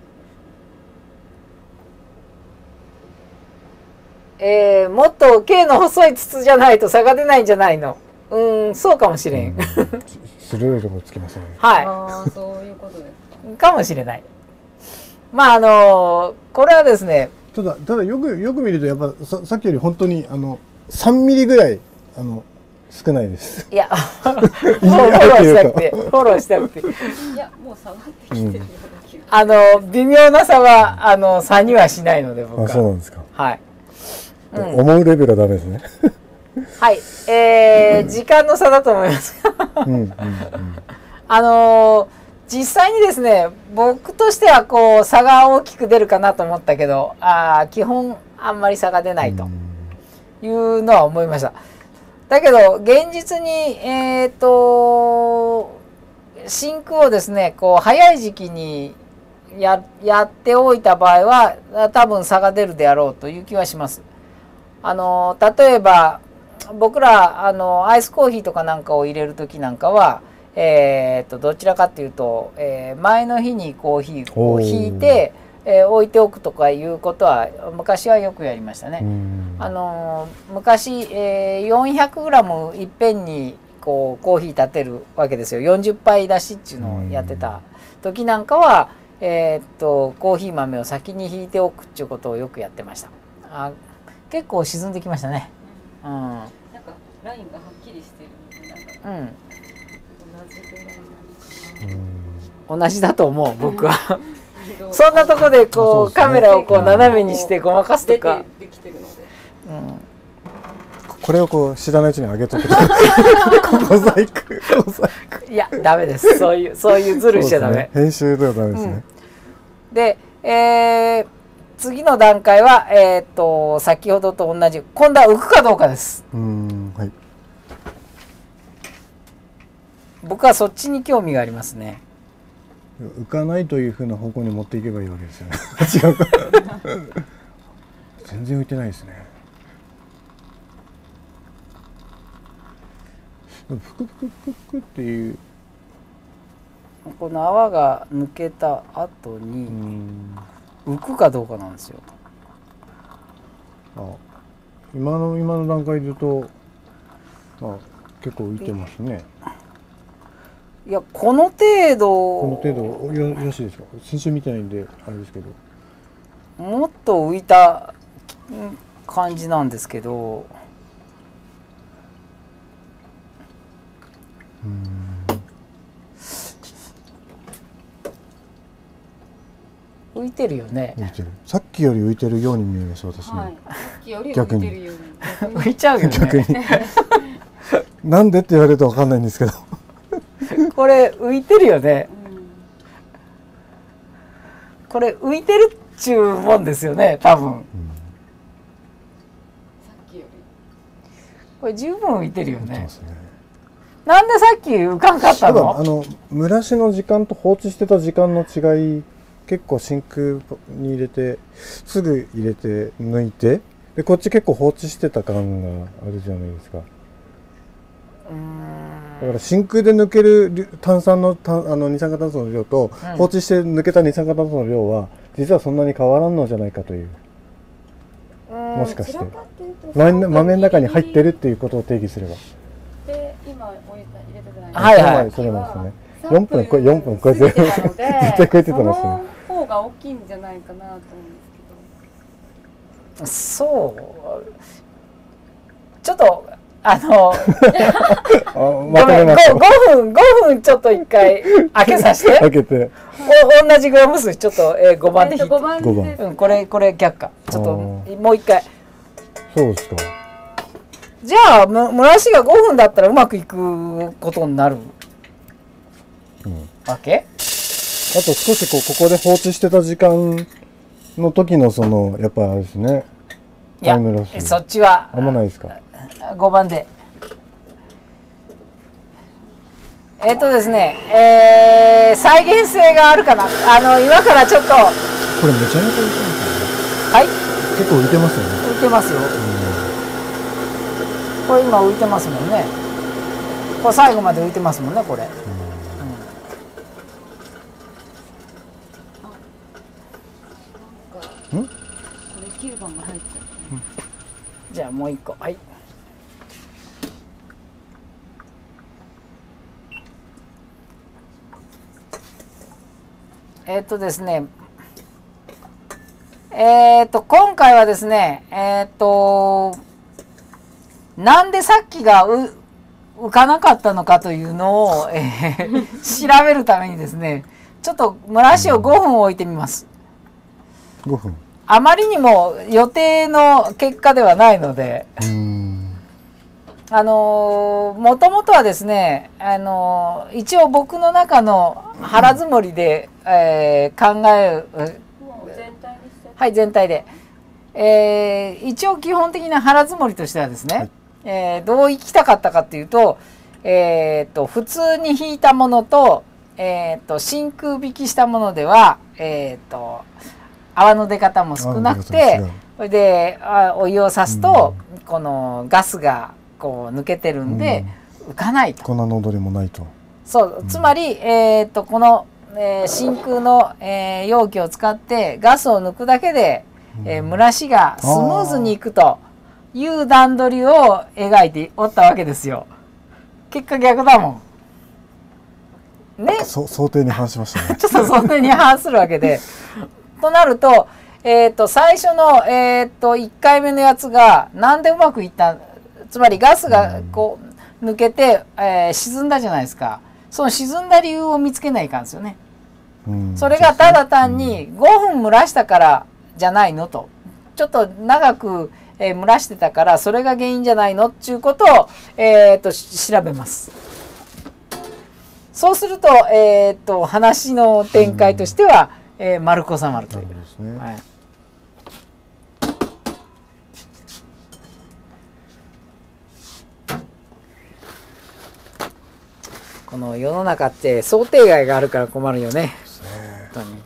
えー、もっと径の細い筒じゃないと差が出ないんじゃないの？うーん、そうかもしれん。 鋭いところつきますね。 はああ、そういうことですか。 い。かもしれない。まああのー、これはですね、 ただ、ただよく、よく見ると、やっぱ、さ、さっきより本当に、あの、三ミリぐらい、あの、少ないです。 いや、フォローしたくて、フォローしたくて。 いや、もう下がってきてるような気が。 あの、微妙な差は、あの、差にはしないので、僕あ、 は。 そうなんですか。 はい。うん思うレベルはダメですね。 はい。えー、時間の差だと思います。 うん、うん、うん。 あのー、実際にですね、僕としてはこう差が大きく出るかなと思ったけど、あ基本あんまり差が出ないというのは思いました。だけど現実にえっと真空をですね、こう早い時期にややっておいた場合は多分差が出るであろうという気はします。あの例えば僕らあのアイスコーヒーとかなんかを入れる時なんかはえー、とどちらかというと、えー、前の日にコーヒーをひいて、えー、置いておくとかいうことは昔はよくやりましたね。あのー、昔、えー、よんひゃくグラム いっぺんにこうコーヒー立てるわけですよ。よんじゅっぱい出しっていうのをやってた時なんかは、えー、とコーヒー豆を先にひいておくっていうことをよくやってました。あ、結構沈んできましたね。うん、 なんかラインがはっきりしてるので、なんかうん同じぐらいなのかな。 同じだと思う、僕は。そんなとこでこうカメラをこう斜めにしてごまかすとか、 出てきてるので。 うこれをこう知らないうちに上げとくとモザイクモザイクん、いやダメです。そういうそういうズルしちゃダメ。 編集ではダメですね。 で、えー、次の段階は、えー、っと先ほどと同じ今度は浮くかどうかです。 うん、はい。 僕はそっちに興味がありますね。 浮かないというふうな方向に持っていけばいいわけですよね。違うか。全然浮いてないですね。ふくふくふくっていう。 この泡が抜けた後に浮くかどうかなんですよ。 あ、今の今の段階で言うと、まあ結構浮いてますね。 いやこの程度この程度よよろしいですか。新種見てないんであれですけど、 もっと浮いた感じなんですけど、 うーん、 浮いてるよね。 浮いてる。さっきより浮いてるように見えます私はいね。 さっきより浮いてるように浮いちゃうよね。 逆に。なんでって言われるとわかんないんですけど。 これ浮いてるよね。 うんこれ浮いてるっちゅうもんですよね多分。 さっきよりこれ十分浮いてるよね。 浮いてますね。 なんでさっき浮かんかったただあの？ の蒸らしの時間と放置してた時間の違い、結構真空に入れてすぐ入れて抜いて、でこっち結構放置してた感があるじゃないですか。 うーんだから真空で抜ける炭酸の炭あの二酸化炭素の量と、 うん放置して抜けた二酸化炭素の量は実はそんなに変わらんのじゃないかという、もしかしてどちらかっていうと豆豆の中に入ってるっていうことを定義すれば、 で今置いた入れたじゃないですか。 はいはいそれもですね。よんぷんこれよんぷん超えてる。 過ぎてたので絶対超えてたんですね。 その方が大きいんじゃないかなと思うんですそうちょっとあのあごまとめんめました。 ごふんごふんちょっと一回開けさせて。 開けてお同じグラム数ちょっと、えー、ごばんでけど。 引いて、 ごばんごばんです。 うん、これこれ却下ちょっとあもう一回。 そうですか。 じゃあむ蒸らしがごふんだったらうまくいくことになるうんわけ？ あと少しこうここで放置してた時間の時のそのやっぱあれですね。 いやタイムロスそっちはあんまないですか。 ごばんで。えっ、とですね、えー、再現性があるかな。あの今からちょっとはこれめちゃめちゃ浮いてますよね。 い結構浮いてますよね。 浮いてますよ。これ今浮いてますもんね。これ最後まで浮いてますもんねこれ。 これきゅうばんが入っちゃった。 じゃあもう一個はい。えっとですねえっと今回はですねえっとなんでさっきがう浮かなかったのかというのを、えー、調べるためにですねちょっと蒸らしをごふん置いてみます。 ごふん。 あまりにも予定の結果ではないので、 うーん。 あのー、もともとはですね、あのー、一応僕の中の腹積もりで、えー、考える、 もう全体にして。 はい全体で、えー、一応基本的な腹積もりとしてはですね、 はいえー、どういきたかったかっていうと、えー、と普通に引いたものと、えー、と真空引きしたものでは、えー、と泡の出方も少なくて、それであお湯をさすと、うん、このガスがこう抜けてるんで、うん、浮かないと。 こんな戻りもないと。 そうつまり、えー、とこの、えー、真空の、えー、容器を使ってガスを抜くだけで、うんえー、蒸らしがスムーズにいくという段取りを描いておったわけですよ。結果逆だもん。ね。 そ想定に反しましたね。 ちょっと想定に反するわけで。となると、えー、と最初の、えー、といっかいめのやつがなんでうまくいったつまりガスがこう抜けて、えー、沈んだじゃないですか。その沈んだ理由を見つけないかんですよね。うん、それがただ単にごふん蒸らしたからじゃないのと。ちょっと長く、えー、蒸らしてたからそれが原因じゃないのっていうことを、えー、と調べます。そうすると、えー、と話の展開としては、 えー、丸子さまるという。 ですね。 はい、この世の中って想定外があるから困るよね。 ですね。 本当に。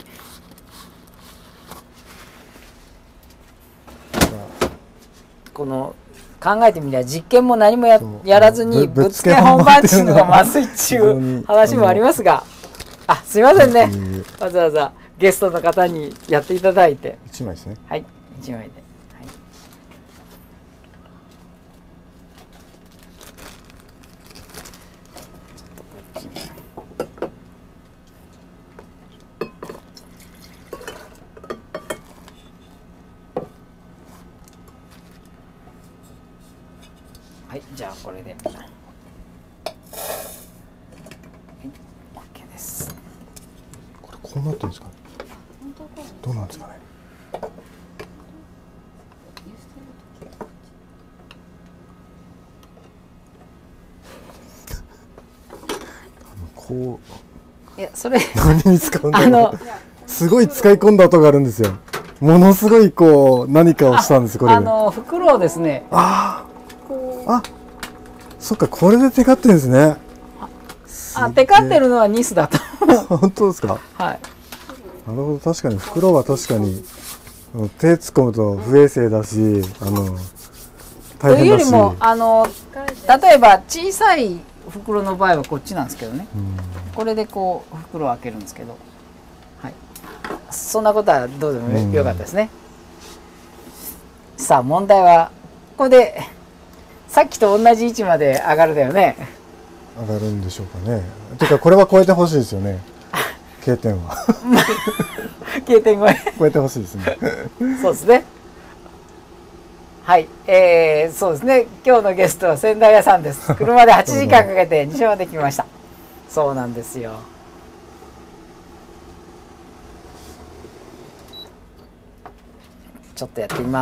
この考えてみれば実験も何も や, やらずにぶっつけ本番っていうのがまずいっていう話もありますが、あ、すいませんね、わざわざゲストの方にやっていただいて。 いちまいですね。 はい、いちまいで、はい、じゃあこれで、はい、OK です。 これこうなってるんですか。どうなんですかね。こういやそれ何に使うんだろう。 あのすごい使い込んだ跡があるんですよ。ものすごいこう何かをしたんです。これあの袋をですね、 ああ、そっか、これでテカってるんですね。 あ、テカってるのはニスだと。 本当ですか。 はい。 なるほど、確かに袋は確かに手突っ込むと不衛生だし、あの大変だし。というよりもあの例えば小さい袋の場合はこっちなんですけどね。これでこう袋を開けるんですけど、はい。そんなことはどうでもよかったですね。さあ問題はここでさっきと同じ位置まで上がるだよね。 上がるんでしょうかね。ていうかこれは超えてほしいですよね。K 点は。 K 点超え。 超えてほしいですね。 そうですね。はい、えー、そうですね。今日のゲストは仙台屋さんです。車ではちじかんかけて西まで来ました。そうなんですよ。ちょっとやってみます。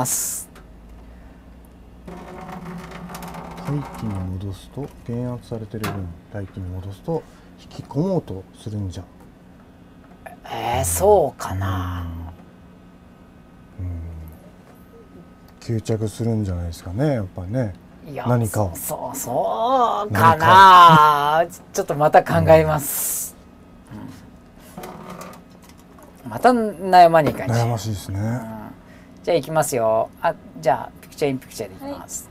大気に戻すと減圧されてる分、大気に戻すと引き込もうとするんじゃ。 えー、そうかな。 うん、吸着するんじゃないですかね、やっぱりね。 いや、 何かを。 そうそうかな。ちょっとまた考えます。うん、また悩まにいかんし。 悩ましいですね。うん、 じゃあ行きますよ。あ、じゃあピクチャーインピクチャーでいきます。はい、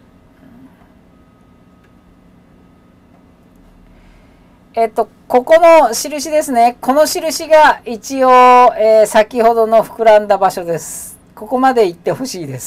えっと、ここの印ですね。この印が一応、えー、先ほどの膨らんだ場所です。ここまで行ってほしいです。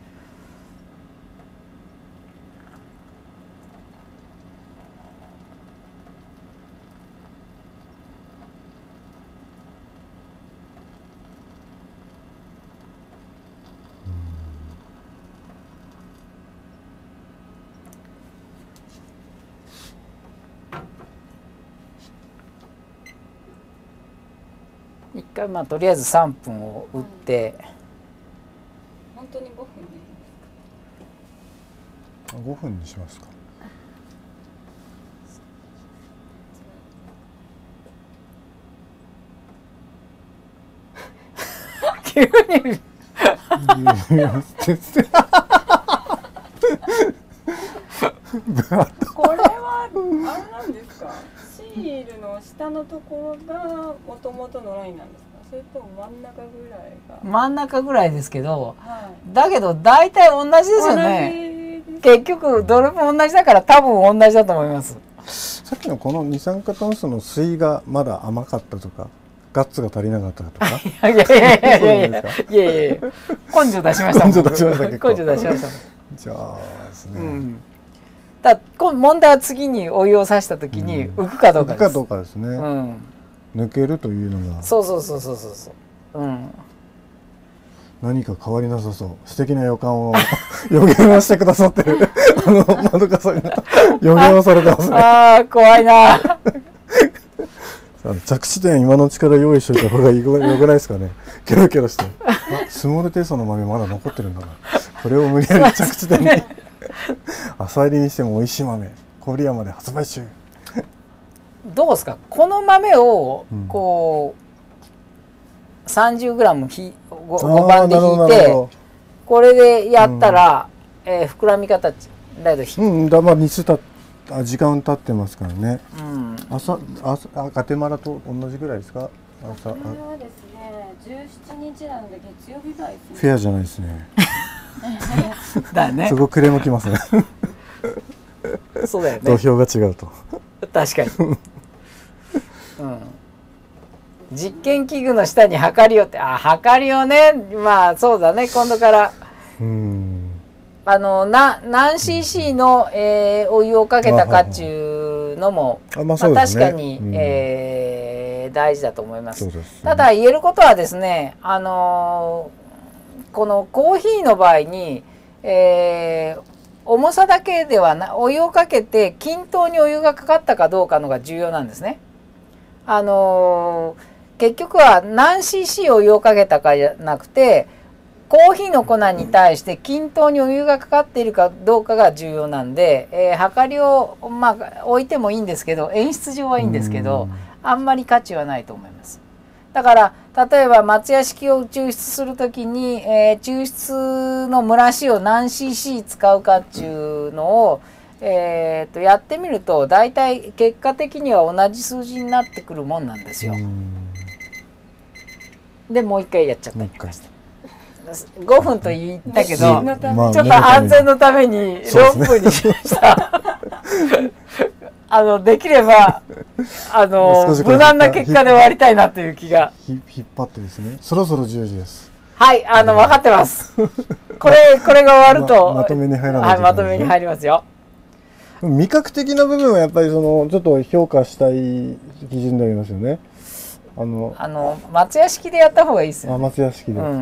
一回まあとりあえずさんぷんを打って、 うん、本当にごふんでいいですか。 ごふんにしますか。 急にこれはあれなんですか。シールの下のところがもともとのラインなんですか。それとも真ん中ぐらいが。 真ん中ぐらいですけど、 はい、 だけど大体同じですよね。結局どれも同じだから多分同じだと思います。 さっきのこの二酸化炭素の水がまだ甘かったとか、ガッツが足りなかったとか。 いやいやいやいやいやいやいやいや根性出しました。 根性出しました。 根性出しました。 じゃあですね。うん、 だ問題は次にお湯を差した時に浮くかどうかです。 浮くかどうかですね。うん、抜けるというのが。 そうそうそうそうそうそう。うん。 何か変わりなさそう。素敵な予感を予言をしてくださってるあのまどかさんが予言をされてますね。 ああ怖いな。 着地点今のうちから用意しといた方がよくないですかね。ケロケロして。あ、スモールテイストの豆まだ残ってるんだな。これを無理やり着地点に朝入りにしても美味しい豆。郡山で発売中。 どうですか。この豆をこう、 さんじゅうグラム ひ ご, あーごばんで引いなるほどなるてほこれでやったら、うんえー、膨らみ方だけどひ、 うんだまあ日数たあ時間経ってますからね。 うん、 朝朝あガテマラと同じぐらいですか？朝あこれはですねじゅうしちにちなので月曜日ぐらいですね。 フェアじゃないですね。 だよねすごくクレームきますね。 そうだよね土俵が違うと。 確かに、うん、実験器具の下に測りをってあ測りをねまあそうだね今度からうんあのな何 シーシー の、えーお湯をかけたかっちゅうのもあまあまあ、 そうですね確かに、 うんえー大事だと思います。 そうですただ言えることはですね、あのーこのコーヒーの場合に、えー重さだけではなお湯をかけて均等にお湯がかかったかどうかのが重要なんですね。あのー結局は何 シーシー お湯をかけたかじゃなくてコーヒーの粉に対して均等にお湯がかかっているかどうかが重要なんで、えー、測りを、まあ、置いてもいいんですけど演出上はいいんですけどあんまり価値はないと思います。だから例えば松屋式を抽出するときに、えー、抽出の蒸らしを何 シーシー 使うかっていうのを、えー、とやってみると大体結果的には同じ数字になってくるもんなんですよ。でもう一回やっちゃったりとかして。ごふんと言ったけど、 まあちょっと安全のためにろっぷんにしました。あのできればあの無難な結果で終わりたいなという気が。 引っ張ってですね。そろそろじゅうじです。 はいあの分かってます。これこれが終わると、 ま、まとめに入らない、 はいまとめに入りますよ。 味覚的な部分はやっぱりそのちょっと評価したい基準でありますよね。あのあの松屋式でやった方がいいですよ、ね。 あ松屋式で。 うんうん。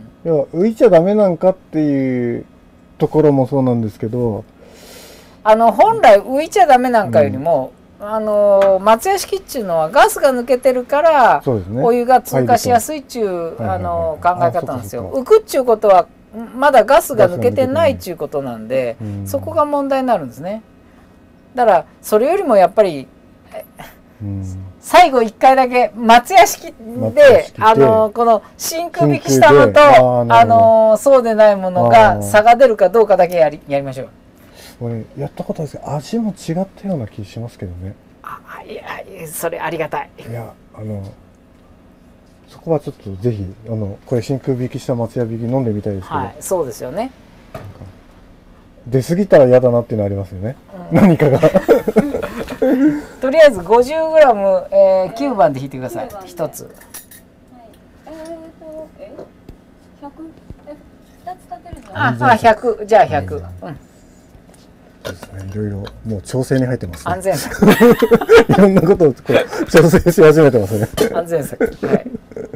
要は浮いちゃダメなんかっていうところもそうなんですけど、 あの本来浮いちゃダメなんかよりも、うん、あの松屋式っていうのはガスが抜けてるから、 そうですね、 お湯が通過しやすいっていうあの考え方なんですよ。浮くっていうことはまだガスが抜けてないっていうことなんで、 うん、 そこが問題になるんですね。だからそれよりもやっぱり、うん、最後いっかいだけ松屋式であのこの真空引きしたのと あ, あのそうでないものが差が出るかどうかだけやりやりましょう。 俺やったことあるんですけど味も違ったような気しますけどね。 あいやそれありがたい。 いやあのそこはちょっとぜひあのこれ真空引きした松屋引き飲んでみたいですけど、 はい、そうですよね。 出過ぎたら嫌だなっていうのありますよね、うん、何かがとりあえず ごじゅうグラム、えー、きゅうばんで引いてくださいひとつ。はい、えーとえひゃくえふたつ立てるの？ああひゃくじゃあひゃく、うん、 そうですね、いろいろもう調整に入ってますね。 安全策いろんなことをこう調整し始めてますね。 安全策、はい、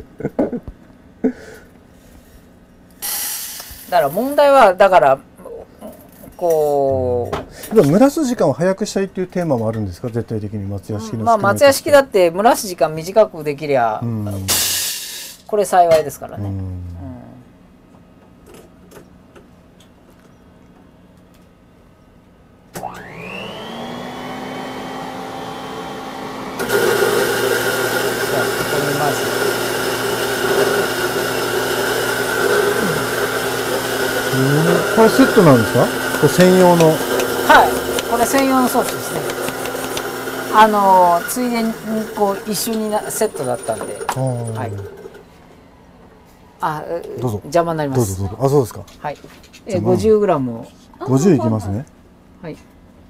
だから問題はだからこうでも蒸らす時間を早くしたいっていうテーマもあるんですか、絶対的に松屋式の。 まあ松屋式だって蒸らす時間短くできりゃ、うん、これ幸いですからね。うん、うん、じゃあここにまずこれセットなんですか？これ専用の。 はい、これ専用の装置ですね。あのついでにこう一緒になセットだったんで。はい。あ、どうぞ。邪魔になります。 どうぞどうぞ。あ、そうですか。 はい。え、ごじゅうグラムを。 ごじゅういきますね。 はい。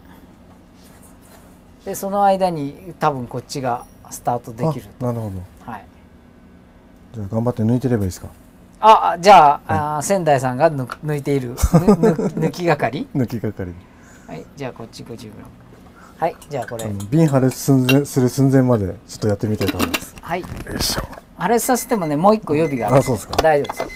でその間に多分こっちがスタートできる。 なるほど。はい。じゃあ頑張って抜いてればいいですか？ あ、じゃあ、はい、あ仙台さんが抜抜いている抜き係抜き係。 はい、じゃあこっち ごじゅうグラム。はい、じゃあこれ瓶破裂寸前する寸前までちょっとやってみたいと思います。 はい。よいしょ。破裂させてもね、もう一個予備がある。 あ、そうですか。 大丈夫ですよ。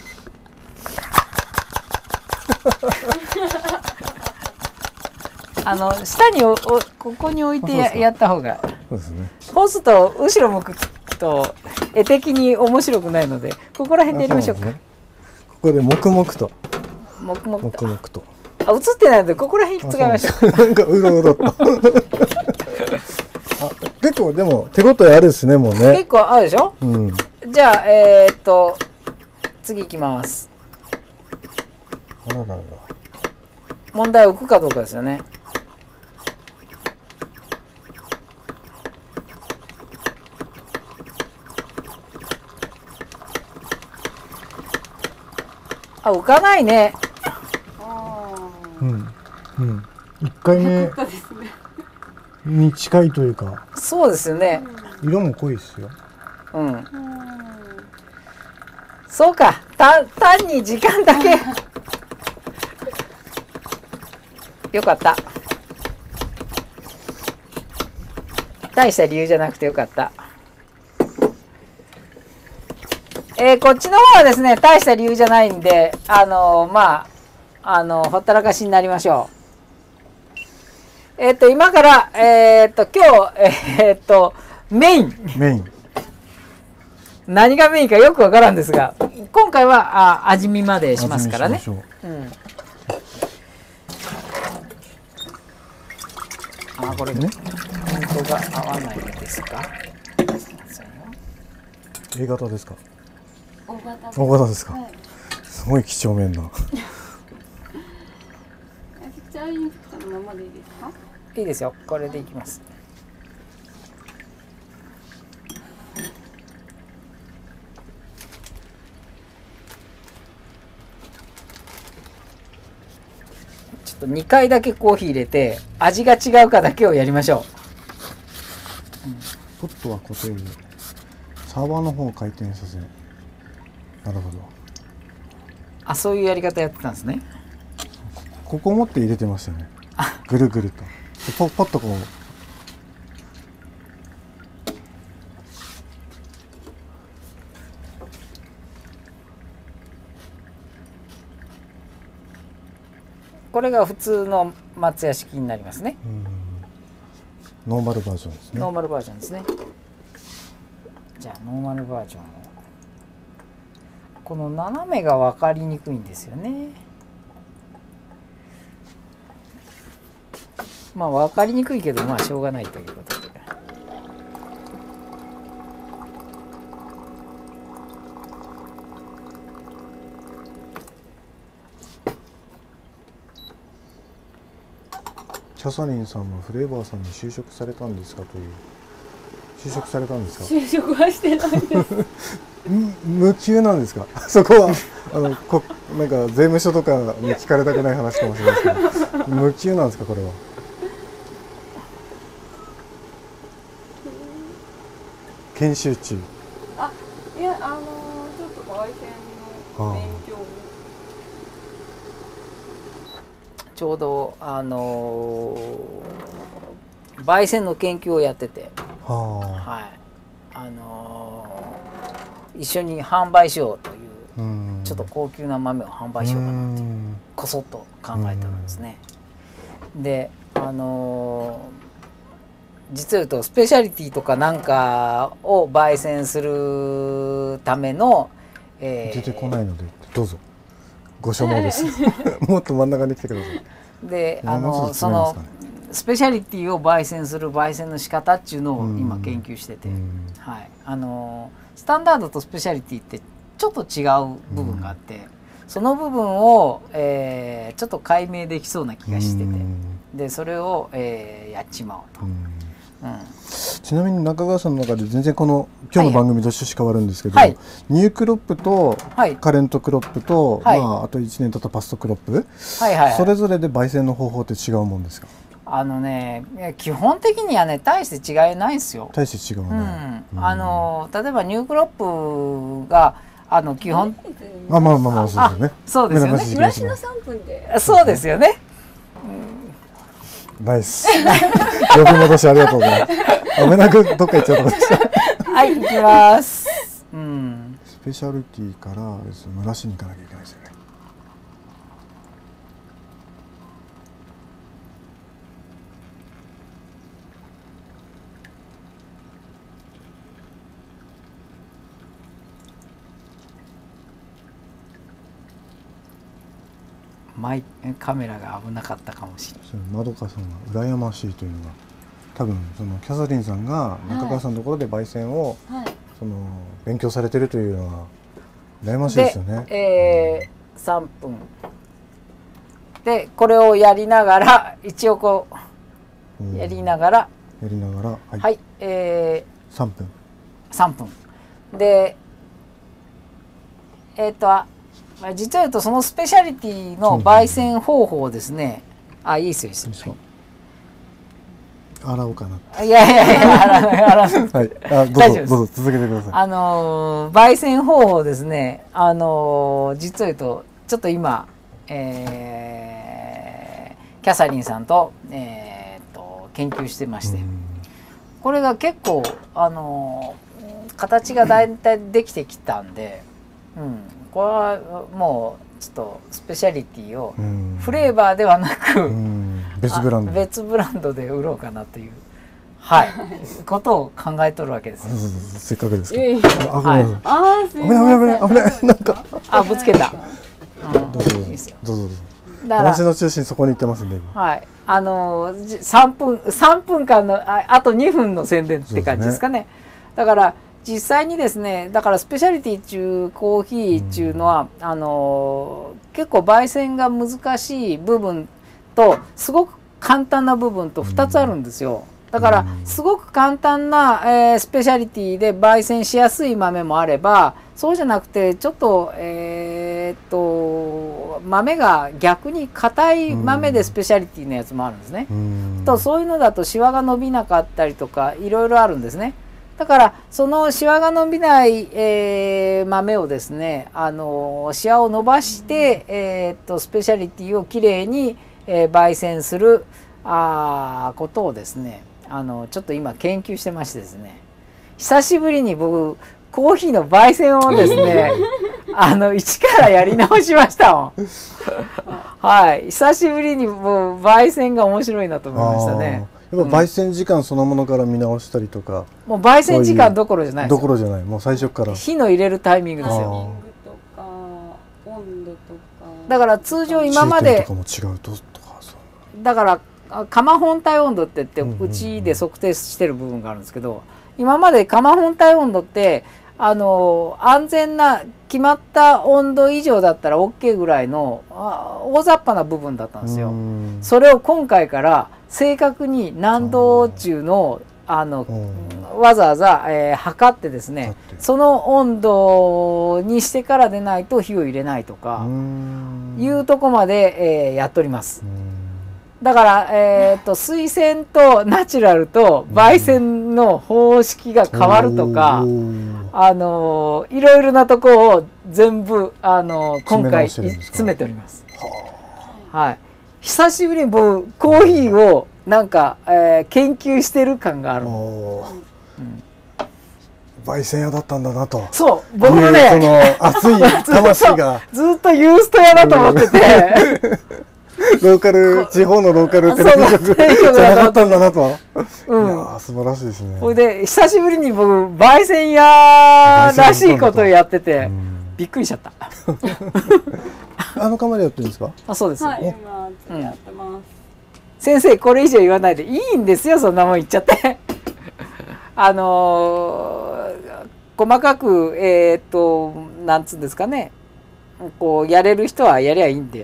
あの下におおここに置いて や, やった方が。 そうですね。 干すと後ろ向くと絵的に面白くないので、ここら辺でやりましょうか。うね、 ここで黙々と。 黙々と。 黙々と。 あ、映ってないのでここら辺使いましょう。 なんかうろうろと。結構でも手応えあるですね、もうね。 結構あるでしょ。うん。 じゃあえー、っと次いきます。 あららら。 問題を浮くかどうかですよね。あ、浮かないね。 うんうん一回目そうですね。 に近いというかそうですよね。 色も濃いですよ。 うん。 うん。 そうか。た単に時間だけ。よかった。大した理由じゃなくてよかった。えー、こっちの方はですね、大した理由じゃないんで、あのー、まあ、あのー、ほったらかしになりましょう。えっと、今から、えっと、今日、えっと、メイン。 メイン。 何がメインかよくわからんですが、今回は、あ、味見までしますからね。 味見しましょうん。あ、これね。 本当が合わないですか。 う A 型ですか。 大型。 大型ですか。 はい。 すごい几帳面な。 ピクチャーインプットのままでいいですか？ いいですよ。これでいきます。ちょっとにかいだけコーヒー入れて味が違うかだけをやりましょポットは固定にサーバーの方を回転させ。なるほど。 う。あ、そういうやり方やってたんですね。 ここ持って入れてましたね。ぐるぐると。でポポッとこう。 これが普通の松屋式になりますね。 うんノーマルバージョンですね。 ノーマルバージョンですね。じゃあノーマルバージョンを。この斜めが分かりにくいんですよね。まあ分かりにくいけどまあしょうがないということで。 キャサリンさんはフレーバーさんに就職されたんですかという。就職されたんですか。 就職はしてないです。 む無給なんですか。そこはあのこなんか税務署とかに聞かれたくない話かもしれないですけど、無給なんですかこれは。研修中。 あ、いや、あのー、ちょっと焙煎の勉強を。 ちょうどあのー、焙煎の研究をやってて、 ははい、あのー、一緒に販売しようという、 あ。うんちょっと高級な豆を販売しようかなってこそっと考えたんですね。で、あのー、実を言うとスペシャリティとかなんかを焙煎するための、えー、 出てこないのでどうぞご所望です。もっと真ん中に来てください。 で、あもうちょっとのその違いますかね。 スペシャリティを焙煎する焙煎の仕方っていうのを今うん研究してて、 うんはい、あのスタンダードとスペシャリティってちょっと違う部分があって、その部分を、えー、ちょっと解明できそうな気がしてて、 うんでそれを、えーやっちまおうと。 うんうんちなみに中川さんの中で全然この今日の番組と趣旨変わるんですけど、 はいニュークロップとはいカレントクロップと、 はいまあ、あといちねん経ったパストクロップ、 はいはいはい、 それぞれで焙煎の方法って違うもんですか。 あのね基本的にはね大して違いないですよ。 大して違ううね、 んうんあの例えばニュークロップがあの基本あまあまあまあそうですよね。 そうですよね。 暮らしのさんぷんで。 そうですよね。 ナイス。呼び戻しありがとうございます。あめなくどっか行っちゃったことでした。 はい、行きます。うん。 スペシャルティからですね蒸らしに行かなきゃいけないですよね。 マイカメラが危なかったかもしれない。 そのまどかさんが羨ましいというのが多分そのキャサリンさんが中川さんのところで焙煎をはい。 その勉強されてるというのは悩ましいですよね。 で、えー、さんぷんでこれをやりながら一応こうやりながら、 やりながら、はい、 はい、えー、さんぷんさんぷんでえっ、ー、と実は言うとそのスペシャリティの焙煎方法ですね。あ、いいですよ、いいですよ。 洗おうかな。 いやいやいや、洗わない、洗わない。 はい、あ、どうぞ、どうぞ、続けてください。 あのー、焙煎方法ですね。あのー、実を言うと、ちょっと今、えー、キャサリンさんと、えー、と、研究してまして、これが結構、あのー、形がだいたいできてきたんで、うん、これはもう、ちょっとスペシャリティをフレーバーではなく別ブランド別ブランドで売ろうかなというはいことを考えとるわけです。 せっかくですから。 はい。 ああ、すみません。 危ない危ない危ないなんかあぶつけた。 どうぞどうぞどうぞ。話の中心そこに行ってますんで。 はい。あの三分三分間のああとにふんの宣伝って感じですかね。だから実際にですね、だからスペシャリティ中コーヒー中のは、うん、あの結構焙煎が難しい部分とすごく簡単な部分とふたつあるんですよ。だからすごく簡単な、えー、スペシャリティで焙煎しやすい豆もあれば、そうじゃなくてちょっとえー、っと豆が逆に硬い豆でスペシャリティのやつもあるんですね。とそういうのだとシワが伸びなかったりとかいろいろあるんですね。だからそのシワが伸びない、えー、豆をですね、あのシワを伸ばして、えー、っとスペシャリティをきれいに、えー、焙煎するあことをですね、あのちょっと今研究してましてですね、久しぶりに僕コーヒーの焙煎をですねあの一からやり直しましたもんはい、久しぶりにもう焙煎が面白いなと思いましたね。 やっぱ焙煎時間そのものから見直したりとか、 もう焙煎時間どころじゃないですよ。 どころじゃない、もう最初から火の入れるタイミングですよ。 タイミングとか温度とか。 だから通常今までだから釜本体温度って言ってうちで測定してる部分があるんですけど、今まで釜本体温度ってあの安全な決まった温度以上だったら OK ぐらいの大雑把な部分だったんですよ。それを今回から正確に何度中のあのわざわざ、えー、測ってですね、その温度にしてからでないと火を入れないとかいうとこまで、えー、やっております。だから、えー、と水洗とナチュラルと焙煎の方式が変わるとか、あのいろいろなとこを全部、あの今回詰めております。はい、久しぶりに僕コーヒーをなんか、えー、研究してる感がある。うん、 焙煎屋だったんだなと。 そう僕もね、 その熱い魂がずっとユースト屋だと思ってて。 ローカル地方のローカルテレビ局じゃなかったんだなと。うん、いや素晴らしいですね。 それで久しぶりに僕焙煎屋らしいことをやっててびっくりしちゃった。 あの釜でやってるんですか？ あ、そうです。 はい、今やってます。 先生これ以上言わないでいいんですよ、そんなもん言っちゃって。あのー、細かくえー、っとなんつうんですかね、こうやれる人はやりゃいいんで。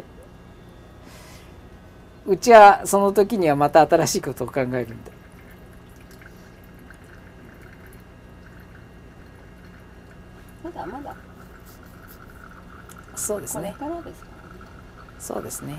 うちはその時にはまた新しいことを考えるんで。 まだまだ。 そうですね。 これからですからね。 そうですね。はい、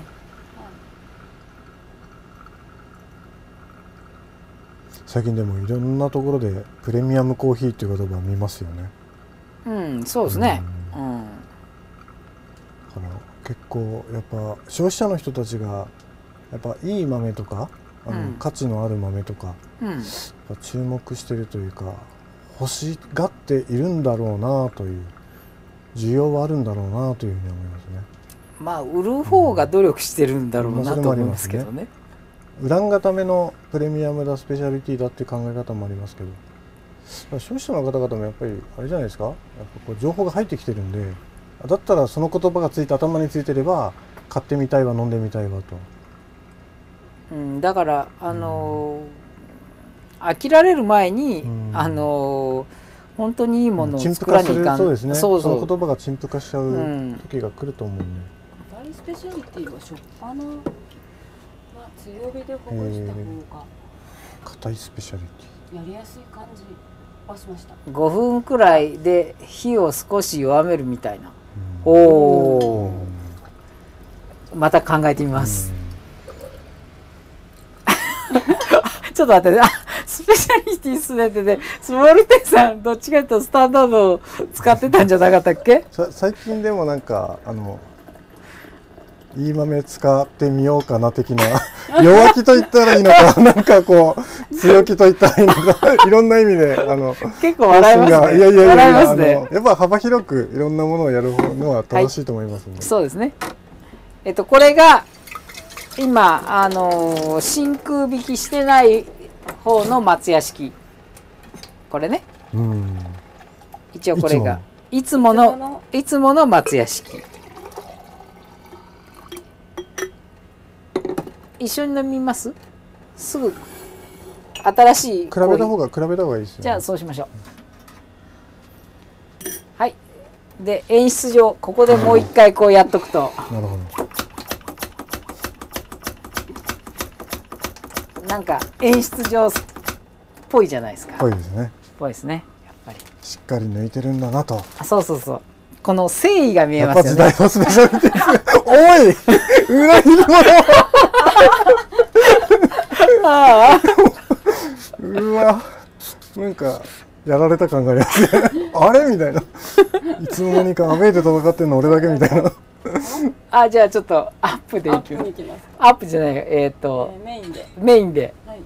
最近でもいろんなところでプレミアムコーヒーっていう言葉を見ますよね。 うん、そうですね。うん。うん、 だから結構やっぱ消費者の人たちがやっぱいい豆とかあの、うん、価値のある豆とか、うん、注目してるというか欲しがっているんだろうなという需要はあるんだろうなというふうに思いますね。 まあ売る方が努力してるんだろうな、うん、と思いますけどね。 売らんがためのプレミアムだスペシャリティだっていう考え方もありますけど、消費者の方々もやっぱりあれじゃないですか、やっぱこう情報が入ってきてるんで、だったらその言葉がついて頭についてれば買ってみたいわ飲んでみたいわと。 うん、だからあのー、飽きられる前に、うん、あのー、 本当にいいものを陳腐作ら化する、 にいかん。 そうですね。 そうそうその言葉が陳腐化しちゃううん時が来ると思うんで。 バリスペシャリティはしょっぱなは強火でほぐした方が硬いスペシャリテやりやすい感じはしました。 ごふんくらいで火を少し弱めるみたいな。 ィ。 おお、また考えてみまうす。 んちょっと待ってね。あ、スペシャリティすねってね、スモールテンさんどっちかというとスタンダードを使ってたんじゃなかったっけ？ さ最近でもなんかあのいい豆使ってみようかな的な弱気と言ったらいいのかなんかこう強気と言ったらいいのかいろんな意味であの結構笑いますね。 いやいやいやい笑いや、 ますね。 あのやっぱ幅広くいろんなものをやるのは正しいと思いますので、 そうですね。えっとこれが今あのー真空引きしてない方の松屋式。これね。 うん一応これがいつものいつもの松屋式。一緒に飲みます？すぐ新しい比べた方が比べた方がいいですよ、ね、 じゃあそうしましょう。はい。で演出上ここでもう一回こうやっとくと、 なるほなんか演出上っぽいじゃないですか。 どぽいですね。 ぽいですね。やっぱり。 しっかり抜いてるんだなと。 あ、そうそうそう。この誠意が見えやっぱますよね。 時代のスペシャリティおい裏切り者ああ。 うわなんかやられた感がありますねあれみたいないつの間にかアウェイで戦ってんの俺だけみたいなあ、じゃあちょっとアップでアッいきます。 プに行きます。 アップじゃないよ。えっ、と、 えーメインで。 メインで。 はい。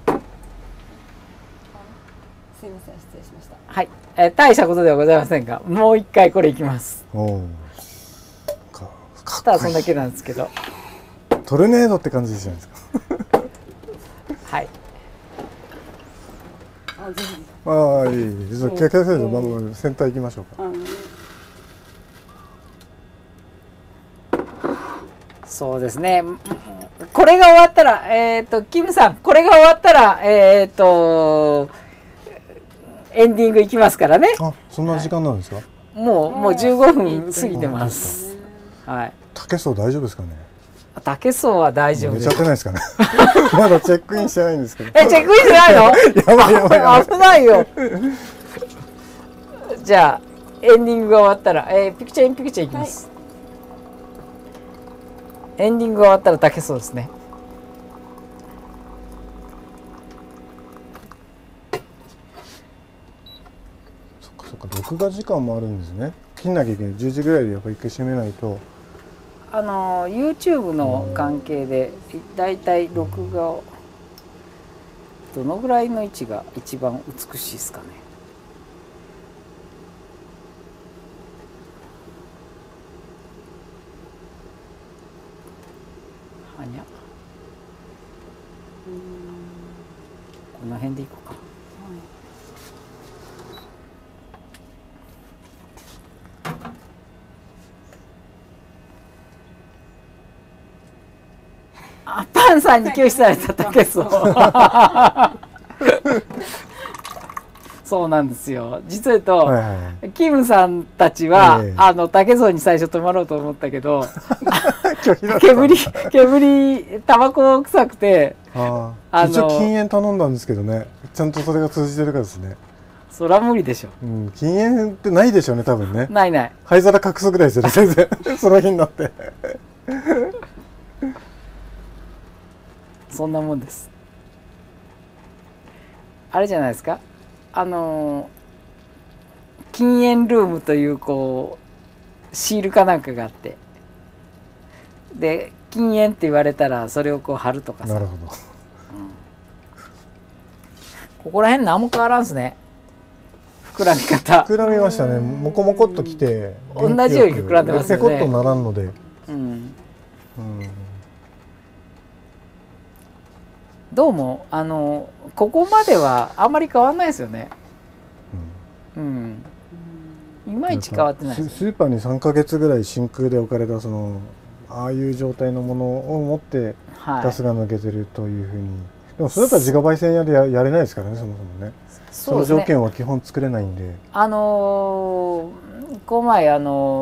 すいません、失礼しました。 はい。えー大したことではございませんが、もう一回これいきます。 おおかかただっこいいそんだけなんですけど。 トルネードって感じじゃないですかはい。 あ、ぜひ。 ああいいいいじゃあケケ先生まずセンター行きましょうか。 あのそうですね。これが終わったら、えっ、と、キムさん、これが終わったら、えっ、と、エンディングいきますからね。 あそんな時間なんですか。 もう、もうじゅうごふん過ぎてます。はい。 竹層大丈夫ですかね。 竹層は大丈夫です寝ちゃって。ないですかねまだチェックインしてないんですけどえ、チェックインしてないの？ やばいやばいやばい危ないよ。じゃあ、エンディングが終わったら、えーピクチャーインピクチャーいきます。エンディングが終わったら竹そうですね。 そっかそっか録画時間もあるんですね。切んなきゃいけないじゅうじぐらいでやっぱ一回閉めないと。 あの YouTube の関係でだいたい録画をどのぐらいの位置が一番美しいですかね。はにゃこの辺でいこうか。あ、パンさんに拒否された竹そうそうなんですよ。実を言うと、 はいはいはいキムさんたちは、 ええあの竹荘に最初泊まろうと思ったけど拒否だった。 煙煙タバコ臭くてああのあ一応禁煙頼んだんですけどね。ちゃんとそれが通じてるかですね。 そりゃ無理でしょ。 うん禁煙ってないでしょうね多分ね。 ないない。 灰皿隠すぐらいですよね全然その日になってそんなもんです。あれじゃないですか。あの禁煙ルームというこうシールかなんかがあって、で禁煙って言われたらそれをこう貼るとかさ。 なるほど。 ここら辺何も変わらんすね。膨らみ方。 膨らみましたね。もこもこっときて同じように膨らんでますよねペコッとならんので、 うん。 うん、 どうもあのここまではあんまり変わんないですよね。うん。いまいち変わってないです。 ススーパーにさんかげつぐらい真空で置かれたそのああいう状態のものを持ってはい。 ガスが抜けてるというふうにでもそれだったら自家焙煎屋で や, やれないですからね、そもそもね。その条件は基本作れないんで。 あのー、この前あ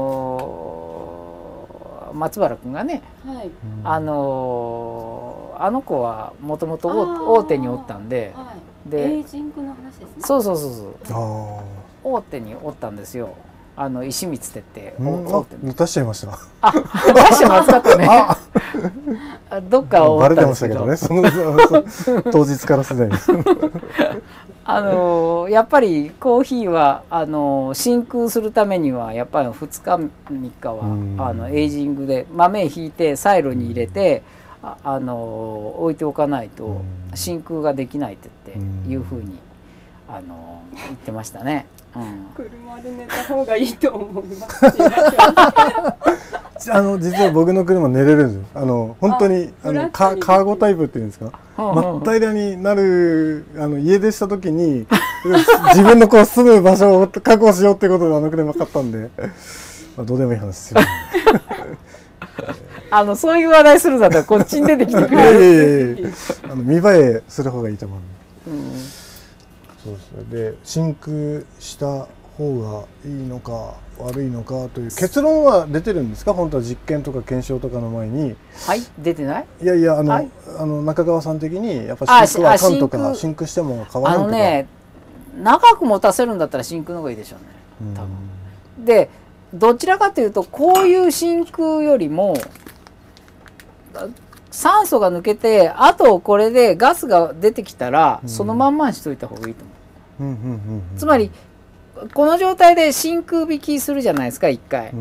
のー、松原君がね、 はい、 あのー、あの子はもともと大手におったんで、 はい、 でエイジングの話ですね。 そうそうそうそう、 あ大手におったんですよ。あの石光ってって大手に出しちゃいました。 あ、出してまずかったね。どっかバレてましたけどね、その当日からすでに。 あのやっぱりコーヒーはあの真空するためにはやっぱりふつかみっかはあのエイジングで豆ひいてサイロに入れてああの置いておかないと真空ができないって言っていうふうにあの言ってましたね。うん、 車で寝た方がいいと思います。 あの実は僕の車寝れるんですよ。あの本当にあのカーゴタイプっていうんですか。真っ平らになるあの家出した時に自分のこう住む場所を確保しようってことであの車買ったんで、まあ、どうでもいい話ですよ。 あのそういう話題するんだったらこっちに出てきてくれる。 いやいやいやいや、あの見栄えする方がいいと思う。うん、そうですね。で真空した方がいいのか悪いのかという結論は出てるんですか？本当は実験とか検証とかの前に。 はい出てない？ いやいやあの、はい、あの中川さん的にやっぱ真空はあかんとか真空しても変わらんとか。あのね、 長く持たせるんだったら真空の方がいいでしょうね。多分。でどちらかというとこういう真空よりも酸素が抜けてあとこれでガスが出てきたら、うん、そのまんまにしといた方がいいと思う。つまりこの状態で真空引きするじゃないですか一回、うん、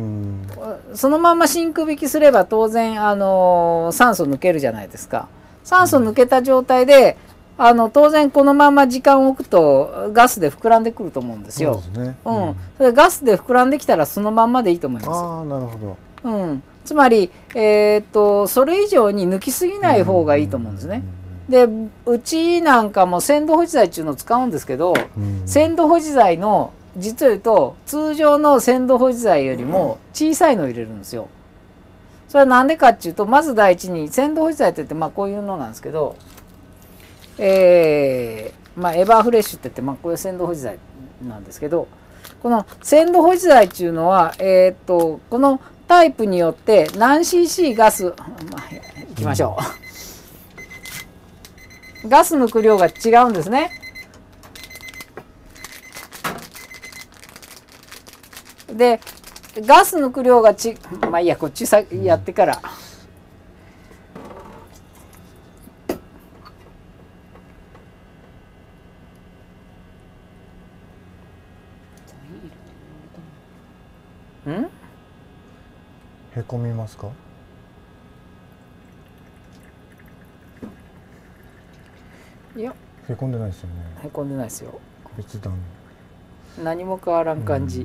そのまま真空引きすれば当然あの酸素抜けるじゃないですか。酸素抜けた状態であの当然このまま時間を置くとガスで膨らんでくると思うんですよ。そうですね。うん。それガスで膨らんできたらそのまんまでいいと思います。 ああ、なるほど。うん。つまりえー、っとそれ以上に抜きすぎない方がいいと思うんですね。でうちなんかも鮮度保持剤っていうのを使うんですけど、鮮度保持剤の実を言うと通常の鮮度保持剤よりも小さいのを入れるんですよ。それは何でかっていうとまず第一に鮮度保持剤っていってまあこういうのなんですけど。えーまあ、エバーフレッシュって言って、まあ、これ鮮度保持剤なんですけどこの鮮度保持剤っていうのは、えー、っとこのタイプによって何 シーシー ガス、まあ、いきましょう、うん、ガス抜く量が違うんですね。でガス抜く量がちまあいいやこっちさやってから。ん？ へこみますか？ いやへこんでないですよね。 へこんでないですよ。 別段何も変わらん感じ。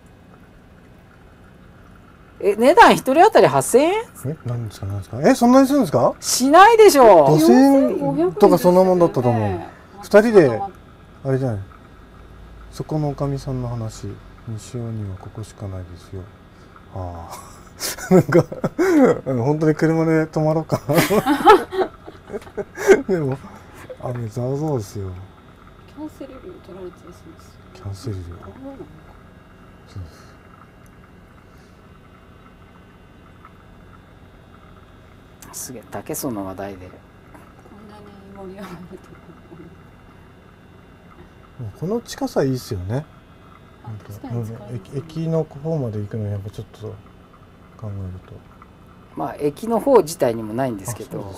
え値段一人当たりはっせんえん？ え何ですか何ですか？えそんなにするんですか？ しないでしょう。 ごせんえんとかそんなもんだったと思う。ふたりであれじゃない。そこのおかみさんの話。西尾にはここしかないですよ。ああ、なんか本当に車で泊まろうかな。でも雨ざわざわですよ。 キャンセル料取られてるそうです。 キャンセル料。そうです。すげえ竹曽の話題で。 こんなに盛り上がると。 もうこの近さいいですよね。駅, 駅の方まで行くのはやっぱちょっと考えるとまあ駅の方自体にもないんですけど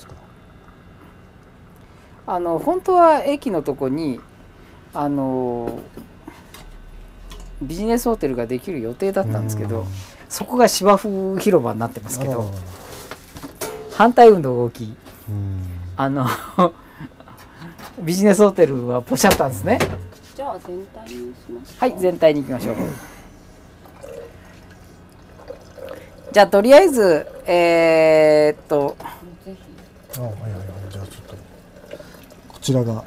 あの本当は駅のとこにあのビジネスホテルができる予定だったんですけどそこが芝生広場になってますけど反対運動が大きいあのビジネスホテルはポシャったんですね。 じゃあ全体にしますか。はい全体に行きましょう。じゃあとりあえずえー、っとぜひあはいはいはいじゃあちょっとこちらが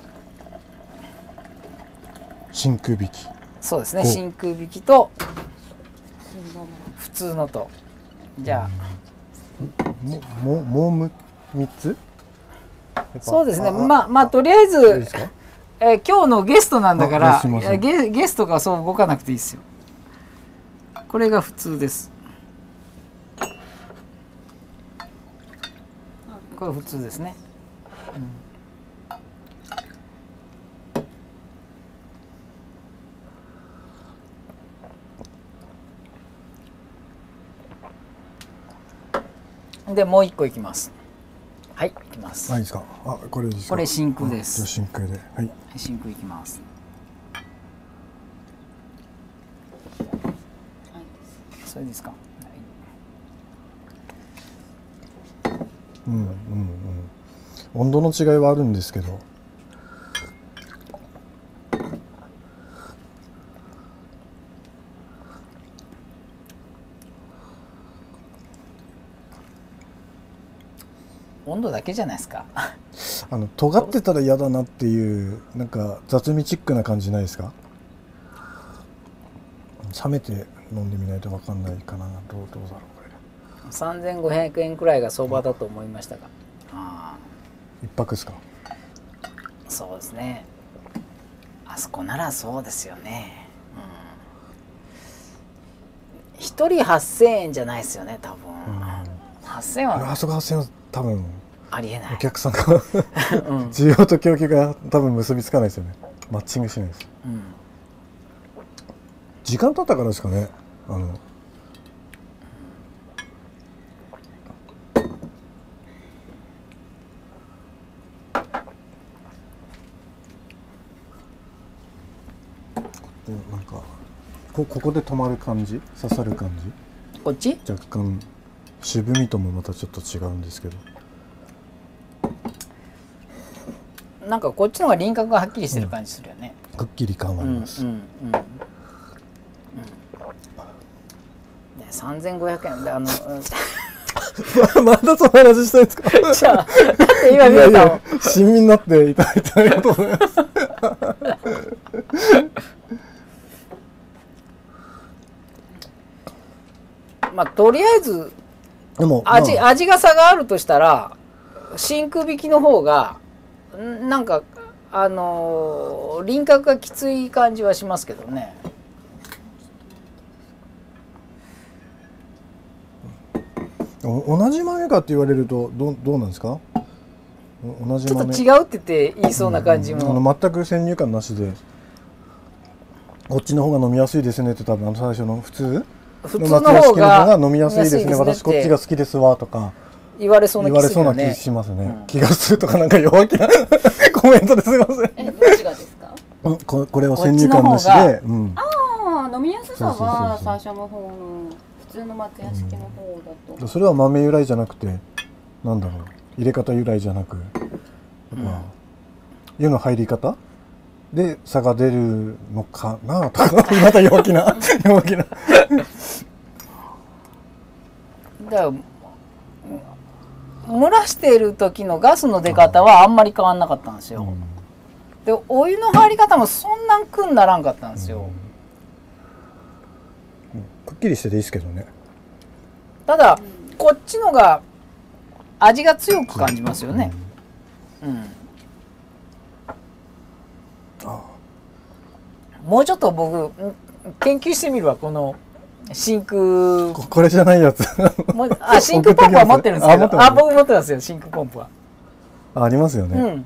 真空引きそうですね真空引きと普通のとじゃあもももうみっつそうですね。まあまあとりあえず、 いいですか？ えー今日のゲストなんだかあらすいませんいやゲゲストがそう動かなくていいですよ。これが普通です。これ普通ですね。うん、でもう一個いきます。はい、いきます。 あ、いいですか。あ、これですか。 これ真空です。 じゃあ真空で。はい。 真空いきます。それですか。はい、 うんうんうん。温度の違いはあるんですけど。 温度だけじゃないですか。 あの尖ってたら嫌だなっていうなんか雑味チックな感じないですか？冷めて飲んでみないと分かんないかな。どうどうだろうこれ。 さんぜんごひゃくえんくらいが相場だと思いましたが、あ一泊ですか？ そうですね。あそこならそうですよね。うん、ひとりはっせんえんじゃないですよね、多分。 うん、 はっせんえんはあそこはっせんえんは多分ありえない。 お客さんが需要と供給が多分結びつかないですよね。マッチングしないです。 うん、 時間経ったからですかね。あのでなんかこここで止まる感じ、刺さる感じ。 こっち？ 若干渋みともまたちょっと違うんですけど。 なんかこっちの方が輪郭がはっきりしてる感じするよね。 くっきり感はあります。 うんうんうんうん、でさんぜんごひゃくえんであのまだその話したいんですか？ じゃあだって今見えたもん。 親身になっていただいてありがとうございます。 まあとりあえずでも味、 まあ、 味が差があるとしたら真空引きの方がんなんかあのー輪郭がきつい感じはしますけどね。 お同じ豆かって言われるとどうどうなんですか？同じちょっ豆と違うって言って言いそうな感じも、 うんうん、あの全く先入観なしでこっちの方が飲みやすいですねって多分あの最初の普通普通の方が飲みやすいですね、私こっちが好きですわとか言われそうな言われそうな気しますね、うん、気がするとかなんか弱気なコメントですいません。 え、どっちがですか？ うん、ここれは先入観なしで、うん、 ああ、飲みやすさは最初の方の普通の松屋式の方だと、 うん、それは豆由来じゃなくてなんだろう入れ方由来じゃなく、うん、湯の入り方で差が出るのかなとかまた弱気な弱気なだから蒸らしている時のガスの出方はあんまり変わんなかったんですよ、うん、でお湯の入り方もそんな苦にならんかったんですよ、 うん、くっきりしてていいですけどね。 ただ、うん、こっちのが味が強く感じますよね、うんうん、ああもうちょっと僕研究してみるわこの真空 こ, これじゃないやつもあ真空ポンプは持ってるんですけど あ, あ僕持ってますよ真空ポンプはあ, ありますよね、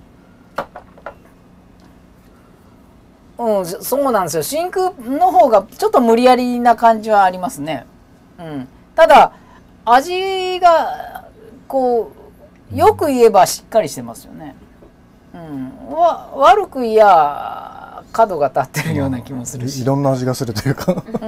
うんうん、そうなんですよ真空の方がちょっと無理やりな感じはありますね、うん、ただ味がこうよく言えばしっかりしてますよね、うん、わ悪く言えば角が立ってるような気もするし、 いろんな味がするというか、 うん、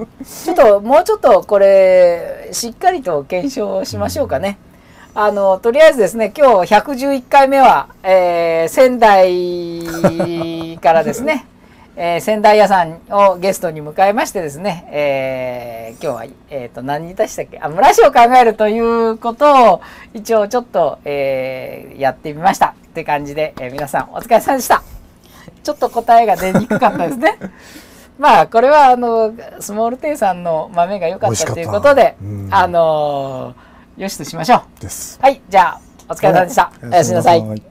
ちょっともうちょっとこれしっかりと検証しましょうかね。あのとりあえずですね今日ひゃくじゅういっかいめは、えー、仙台からですね、えー、仙台屋さんをゲストに迎えましてですね、えー、今日は、えー、と何にいたしたっけあ蒸らしを考えるということを一応ちょっと、えー、やってみましたって感じで、えー、皆さんお疲れ様でした。ちょっと答えが出にくかったですね。まあこれはあのスモールテイさんの豆が良かったということで、あのよしとしましょう。です。はい、じゃあお疲れ様でした。おやすみなさい。